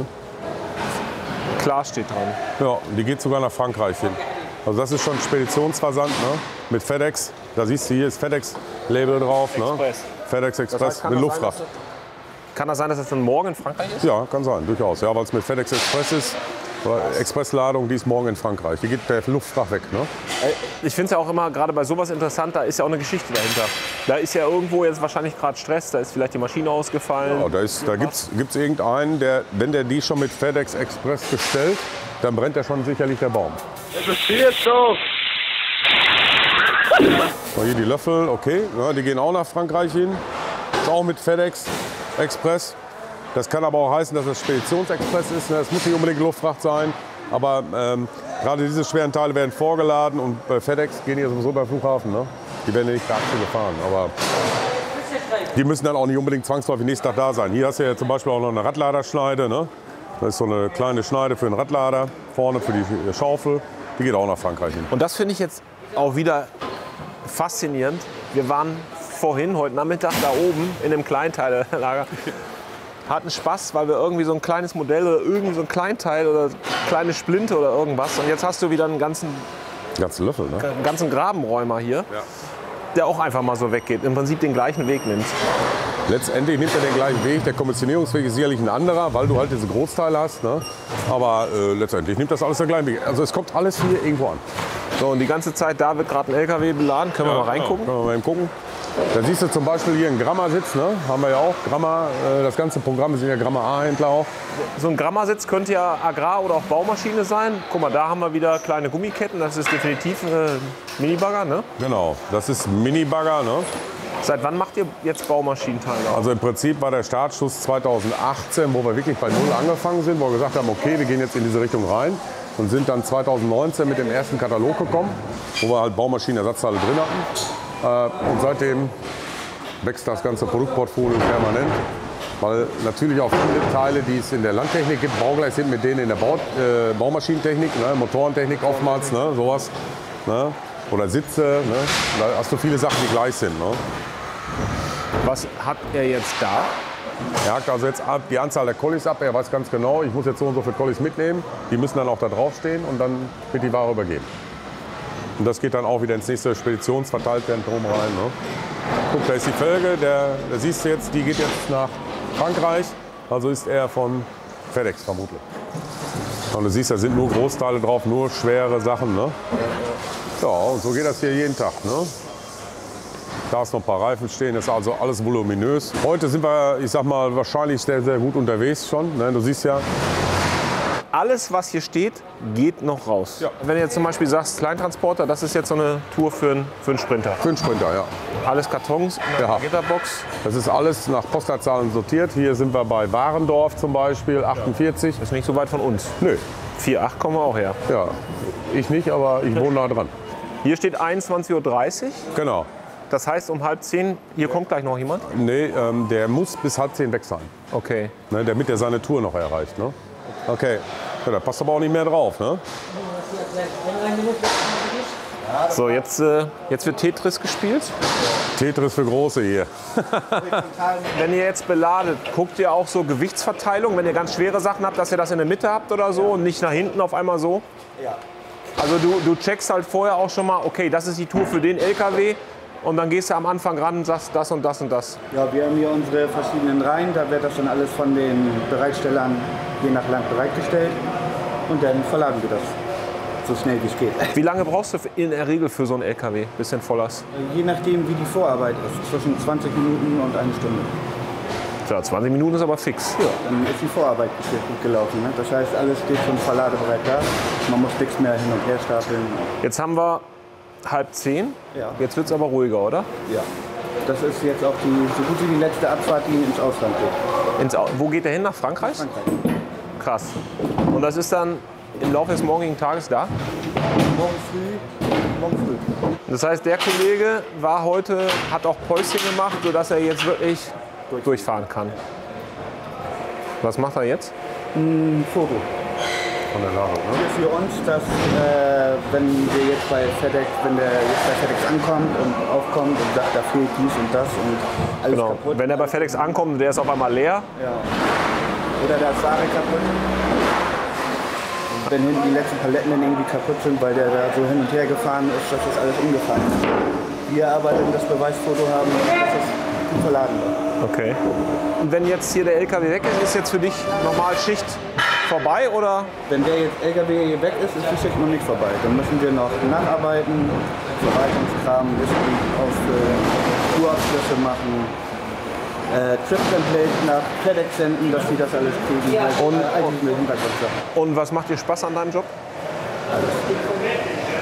Klar steht dran. Ja, die geht sogar nach Frankreich hin. Also das ist schon Speditionsversand, ne? Mit FedEx. Da siehst du, hier ist FedEx-Label drauf. Ne? Express. FedEx Express Das heißt, kann mit das Luftfracht. sein, Kann das sein, dass es dann morgen in Frankreich ist? Ja, kann sein, durchaus. Ja, weil es mit FedEx Express ist. Expressladung, die ist morgen in Frankreich. Die geht per Luftfracht weg. Ne? Ich finde es ja auch immer, gerade bei sowas interessant, da ist ja auch eine Geschichte dahinter. Da ist ja irgendwo jetzt wahrscheinlich gerade Stress, da ist vielleicht die Maschine ausgefallen. Ja, da ist, da gibt es irgendeinen, der, wenn der die schon mit FedEx Express bestellt, dann brennt ja schon sicherlich der Baum. Es ist viel so. So, hier die Löffel, okay, ja, die gehen auch nach Frankreich hin. Ist auch mit FedEx Express. Das kann aber auch heißen, dass das Speditionsexpress ist. Das muss nicht unbedingt Luftfracht sein. Aber ähm, gerade diese schweren Teile werden vorgeladen und bei FedEx gehen die ja sowieso beim Flughafen. Ne? Die werden ja nicht per Achse gefahren. Aber die müssen dann auch nicht unbedingt zwangsläufig nächsten Tag da sein. Hier hast du ja zum Beispiel auch noch eine Radladerschneide. Ne? Das ist so eine kleine Schneide für den Radlader, vorne für die Schaufel. Die geht auch nach Frankreich hin. Und das finde ich jetzt auch wieder faszinierend. Wir waren vorhin, heute Nachmittag, da oben in dem Kleinteillager. Hatten Spaß, weil wir irgendwie so ein kleines Modell oder irgendwie so ein Kleinteil oder kleine Splinte oder irgendwas. Und jetzt hast du wieder einen ganzen, ganzen Löffel, ne? einen ganzen Grabenräumer hier, ja. der auch einfach mal so weggeht. Im Prinzip den gleichen Weg nimmt. Letztendlich nimmt er den gleichen Weg. Der Kommissionierungsweg ist sicherlich ein anderer, weil du halt diese Großteile hast. Ne? Aber äh, letztendlich nimmt das alles der gleiche Weg. Also es kommt alles hier irgendwo an. So, und die ganze Zeit, da wird gerade ein L K W beladen. Können ja, wir mal reingucken? Ja, können wir mal eben gucken. Da siehst du zum Beispiel hier einen Gramma-Sitz, ne? Haben wir ja auch. Gramma, äh, das ganze Programm sind ja Gramma-A-Händler auch. So ein Gramma-Sitz könnte ja Agrar- oder auch Baumaschine sein. Guck mal, da haben wir wieder kleine Gummiketten. Das ist definitiv äh, Minibagger, ne? Genau, das ist Minibagger, ne? Seit wann macht ihr jetzt Baumaschinenteile? Also im Prinzip war der Startschuss zweitausendachtzehn, wo wir wirklich bei Null angefangen sind, wo wir gesagt haben, okay, wir gehen jetzt in diese Richtung rein. Und sind dann zweitausendneunzehn mit dem ersten Katalog gekommen, wo wir halt Baumaschinenersatzteile drin hatten. Und seitdem wächst das ganze Produktportfolio permanent, weil natürlich auch viele Teile, die es in der Landtechnik gibt, baugleich sind mit denen in der Bau, äh, Baumaschinentechnik, ne, Motorentechnik oftmals, ne, sowas, ne, oder Sitze. Ne, da hast du viele Sachen, die gleich sind. Ne. Was hat er jetzt da? Er hakt also jetzt die Anzahl der Kollis ab. Er weiß ganz genau, ich muss jetzt so und so viele Kollis mitnehmen. Die müssen dann auch da draufstehen und dann wird die Ware übergeben. Und das geht dann auch wieder ins nächste Speditionsverteilt werden drum rein. Ne? Guck, da ist die Felge, der, da siehst du jetzt, die geht jetzt nach Frankreich. Also ist er von FedEx vermutlich. Und du siehst, da sind nur Großteile drauf, nur schwere Sachen. Ne? Ja, und so geht das hier jeden Tag. Ne? Da ist noch ein paar Reifen stehen, das ist also alles voluminös. Heute sind wir, ich sag mal, wahrscheinlich sehr, sehr gut unterwegs schon. Ne? Du siehst ja. Alles, was hier steht, geht noch raus. Ja. Wenn du jetzt zum Beispiel sagst, Kleintransporter, das ist jetzt so eine Tour für einen, für einen Sprinter. Für einen Sprinter, ja. Alles Kartons in der Ja. Gitterbox. Das ist alles nach Postleitzahlen sortiert. Hier sind wir bei Warendorf zum Beispiel, achtundvierzig. Das ist nicht so weit von uns. Nö, vier Komma acht kommen wir auch her. ja, ich nicht, aber ich wohne nah dran. Hier steht einundzwanzig Uhr dreißig. Genau. Das heißt um halb zehn, hier kommt gleich noch jemand? Nee, ähm, der muss bis halb zehn weg sein, Okay. ne, damit er seine Tour noch erreicht. Ne? Okay, ja, da passt aber auch nicht mehr drauf. Ne? So, jetzt, äh, jetzt wird Tetris gespielt. Tetris für Große hier. Wenn ihr jetzt beladet, guckt ihr auch so Gewichtsverteilung, wenn ihr ganz schwere Sachen habt, dass ihr das in der Mitte habt oder so und nicht nach hinten auf einmal so? Ja. Also du, du checkst halt vorher auch schon mal, okay, das ist die Tour für den L K W und dann gehst du am Anfang ran und sagst das und das und das. Ja, wir haben hier unsere verschiedenen Reihen, da wird das dann alles von den Bereitstellern je nach Land bereitgestellt und dann verladen wir das so schnell wie es geht. Wie lange brauchst du in der Regel für so einen L K W, bis du ihn voll hast? Je nachdem wie die Vorarbeit ist, zwischen zwanzig Minuten und eine Stunde. Ja, zwanzig Minuten ist aber fix. Ja, dann ist die Vorarbeit gut gelaufen. Ne? Das heißt, alles steht schon verladebereit da. Man muss nichts mehr hin und her stapeln. Jetzt haben wir halb zehn. Ja. Jetzt wird es aber ruhiger, oder? Ja. Das ist jetzt auch die, so gut wie die letzte Abfahrt, die ins Ausland geht. Ins Au Wo geht der hin? Nach Frankreich? Frankreich. Krass. Und das ist dann im Laufe des morgigen Tages da? Morgen früh, morgen früh. Das heißt, der Kollege war heute, hat auch Päuschen gemacht, sodass er jetzt wirklich durchfahren kann. Was macht er jetzt? Ein Foto. Von der Ladung, ne? Für uns, dass äh, wenn wir jetzt bei FedEx, wenn der jetzt bei FedEx ankommt und aufkommt und sagt, da fehlt dies und das und alles Genau. kaputt. Wenn er bei FedEx ankommt und der ist auf einmal leer, Ja. Oder da ist Ware kaputt. Und wenn hinten die letzten Paletten dann irgendwie kaputt sind, weil der da so hin und her gefahren ist, dass das alles umgefallen ist. Wir aber dann das Beweisfoto haben, dass es gut verladen wird. okay. Und wenn jetzt hier der L K W weg ist, ist jetzt für dich normal Schicht vorbei oder? Wenn der jetzt L K W hier weg ist, ist die Schicht noch nicht vorbei. Dann müssen wir noch nacharbeiten, Verwaltungskram, Listen ausfüllen, Tourabschlüsse machen, äh, Trip-Template nach FedEx senden, dass die das alles kriegen. Und, Und- all diese Hintergrundsachen. Und was macht dir Spaß an deinem Job?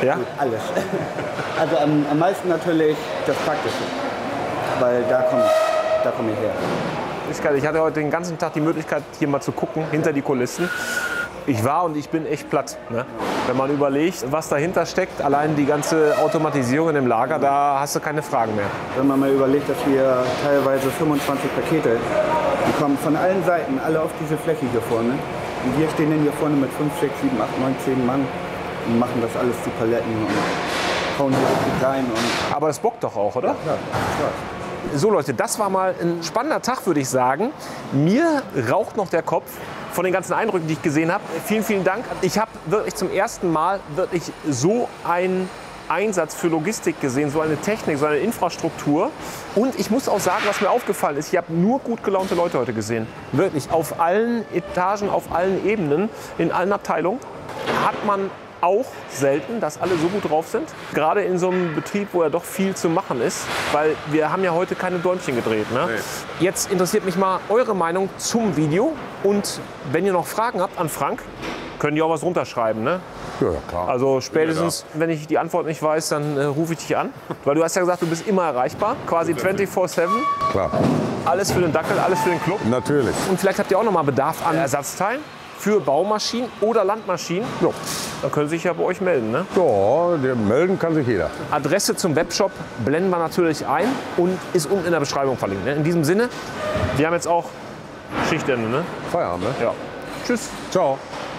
Ja? Alles. Also am, am meisten natürlich das Praktische, weil da komme da komm ich her. Ich hatte heute den ganzen Tag die Möglichkeit, hier mal zu gucken, hinter die Kulissen. Ich war und ich bin echt platt. Ne? Wenn man überlegt, was dahinter steckt, allein die ganze Automatisierung in dem Lager, da hast du keine Fragen mehr. Wenn man mal überlegt, dass wir teilweise fünfundzwanzig Pakete, die kommen von allen Seiten, alle auf diese Fläche hier vorne. Und wir stehen dann hier vorne mit fünf, sechs, sieben, acht, neun, zehn Mann und machen das alles zu Paletten und hauen hier richtig rein. Und aber das bockt doch auch, oder? ja, klar. So Leute, das war mal ein spannender Tag, würde ich sagen. Mir raucht noch der Kopf von den ganzen Eindrücken, die ich gesehen habe. Vielen, vielen Dank. Ich habe wirklich zum ersten Mal wirklich so einen Einsatz für Logistik gesehen, so eine Technik, so eine Infrastruktur. Und ich muss auch sagen, was mir aufgefallen ist, ich habe nur gut gelaunte Leute heute gesehen. Wirklich, auf allen Etagen, auf allen Ebenen, in allen Abteilungen hat man auch selten, dass alle so gut drauf sind. Gerade in so einem Betrieb, wo ja doch viel zu machen ist. Weil wir haben ja heute keine Däumchen gedreht. Ne? Nee. Jetzt interessiert mich mal eure Meinung zum Video. Und wenn ihr noch Fragen habt an Frank, könnt ihr auch was runterschreiben. Ne? Ja, klar. Also spätestens, wenn ich die Antwort nicht weiß, dann äh, rufe ich dich an. Weil du hast ja gesagt, du bist immer erreichbar. Quasi vierundzwanzig sieben. Klar. Alles für den Dackel, alles für den Club. Natürlich. Und vielleicht habt ihr auch noch mal Bedarf an Ersatzteilen für Baumaschinen oder Landmaschinen. Ja, dann können Sie sich ja bei euch melden. Ne? Ja, der melden kann sich jeder. Adresse zum Webshop blenden wir natürlich ein und ist unten in der Beschreibung verlinkt. Ne? In diesem Sinne, wir haben jetzt auch Schichtende. Ne? Feierabend, ne? Ja. Tschüss. Ciao.